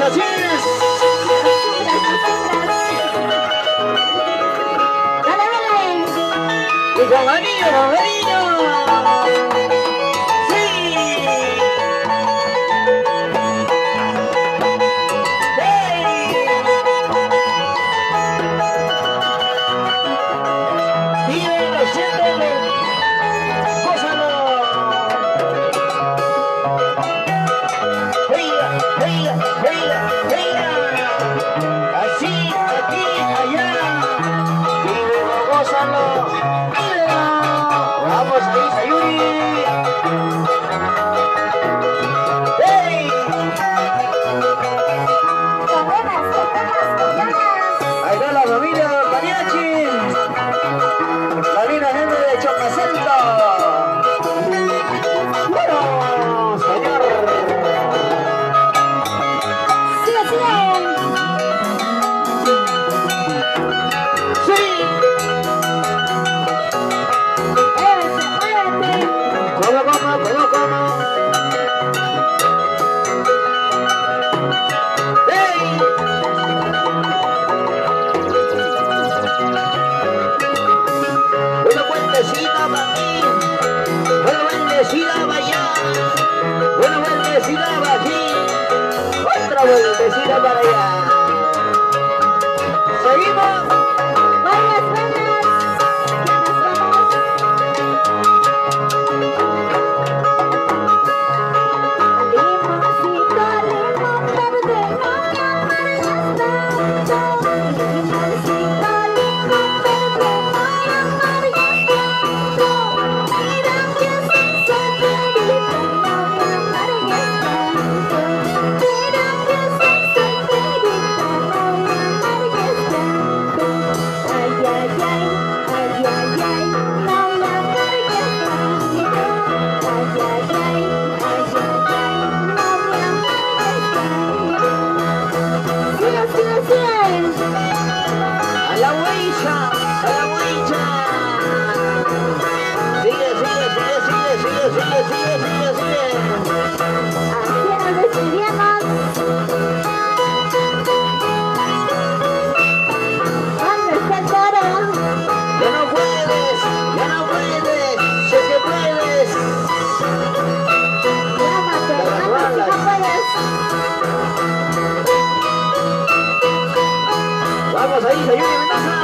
así es. Dale, dale. Y con cariño, con cariño. Sí. Sí. Vive, siéntelo. Gózalo. Oiga, oiga, oiga, oiga. Así, aquí, allá. Vívelo, gózalo. Vívelo. Vamos ahí, Sayuri. ¡Hey! Comunas, comunas, comunas. Ahí está la familia Mariachi. La linda gente de Chocacelta. Bueno, señor. Sigue, sigue. Sí. Muévete, muévete. ¿Cómo, cómo, cómo, cómo? ¡Hey! Una vueltecita para aquí, una vueltecita para allá, una vueltecita para aquí, otra vueltecita para allá. Seguimos. Buenas, buenas. Ya nos vamos. Limoncito, limón verde, no me amargues tanto. Limoncito, limón verde, no me amargues tanto. Mira que soy solterita, no me amargues tanto. Mira que soy solterita, no me amargues tanto. Ay, ay, ay, ay, ay, ay, no me amargues tanto. Ay, ay, ay, ay, ay, ay, no me amargues tanto. Sigue, sigue, sigue. A la huella, a la huella. Sigue, sigue, sigue, sigue, sigue, sigue, sigue, sigue, sigue. Así nos despedimos. ¿Dónde está el toro? Ya no puedes, ya no puedes, sé que puedes. Llámate, llama si no puedes. Vamos ahí, Sayuri Mendoza.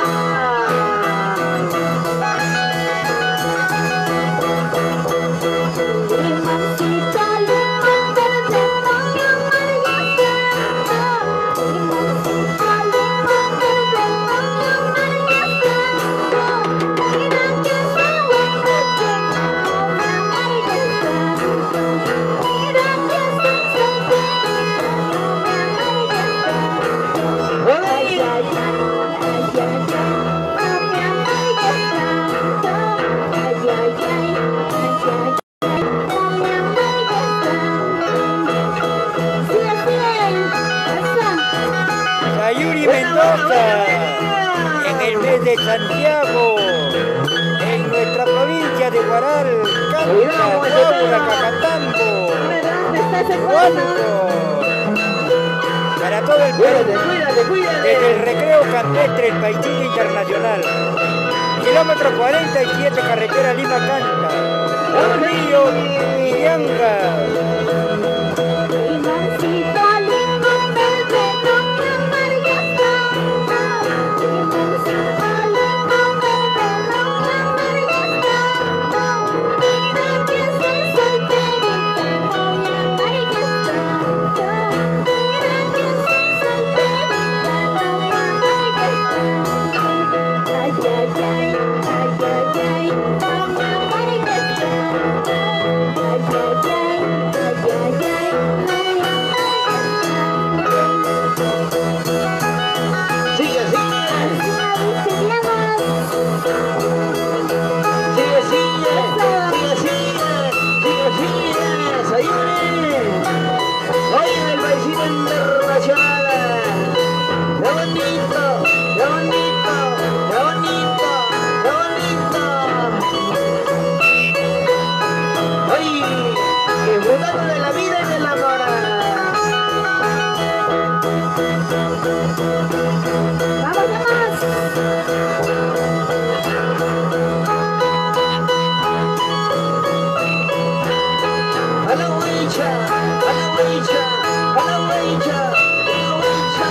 Limoncito, limón verde, no me amargues tanto. Limoncito, limón verde, no me amargues tanto. Mira que soy solterita, no me amargues tanto. Mira que soy solterita, no me amargues tanto. Ay, ay, ay, ay, ay, ay, no me amargues tanto. Ay, ay, ay, ay, ay, ay. No me amargues tanto. Sigue, sigue. Eso. Sayuri Mendoza, en el mes de Santiago, en nuestra provincia de Huaral, canta Laura Cacatambo, ¿Dónde está ese cuerno? Huánuco, para todo el Cuídate, Perú, cuídate, cuídate. desde el recreo campestre El Paisito Internacional, kilómetro cuarenta y siete, carretera Lima-Canta, Río Irianga. Limoncito, limón verde, no me amargues tanto. Limoncito, limón verde, no me amargues tanto. Mira que soy solterita, no me amargues tanto. Mira que soy solterita, no me amargues tanto. Ay, ay, ay, ay, ay, ay, no me amargues tanto. Ay, ay, ay, ay, A la huicha, a la huicha, a la huicha, a la huicha.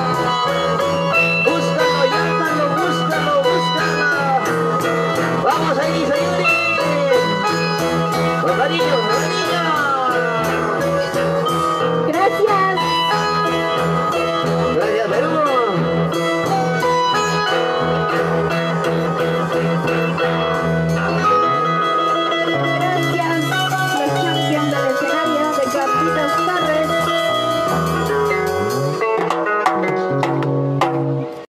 Búscalo, llámalo, búscalo, búscalo. Vamos ahí, señores. Con cariño, con cariño. Gracias.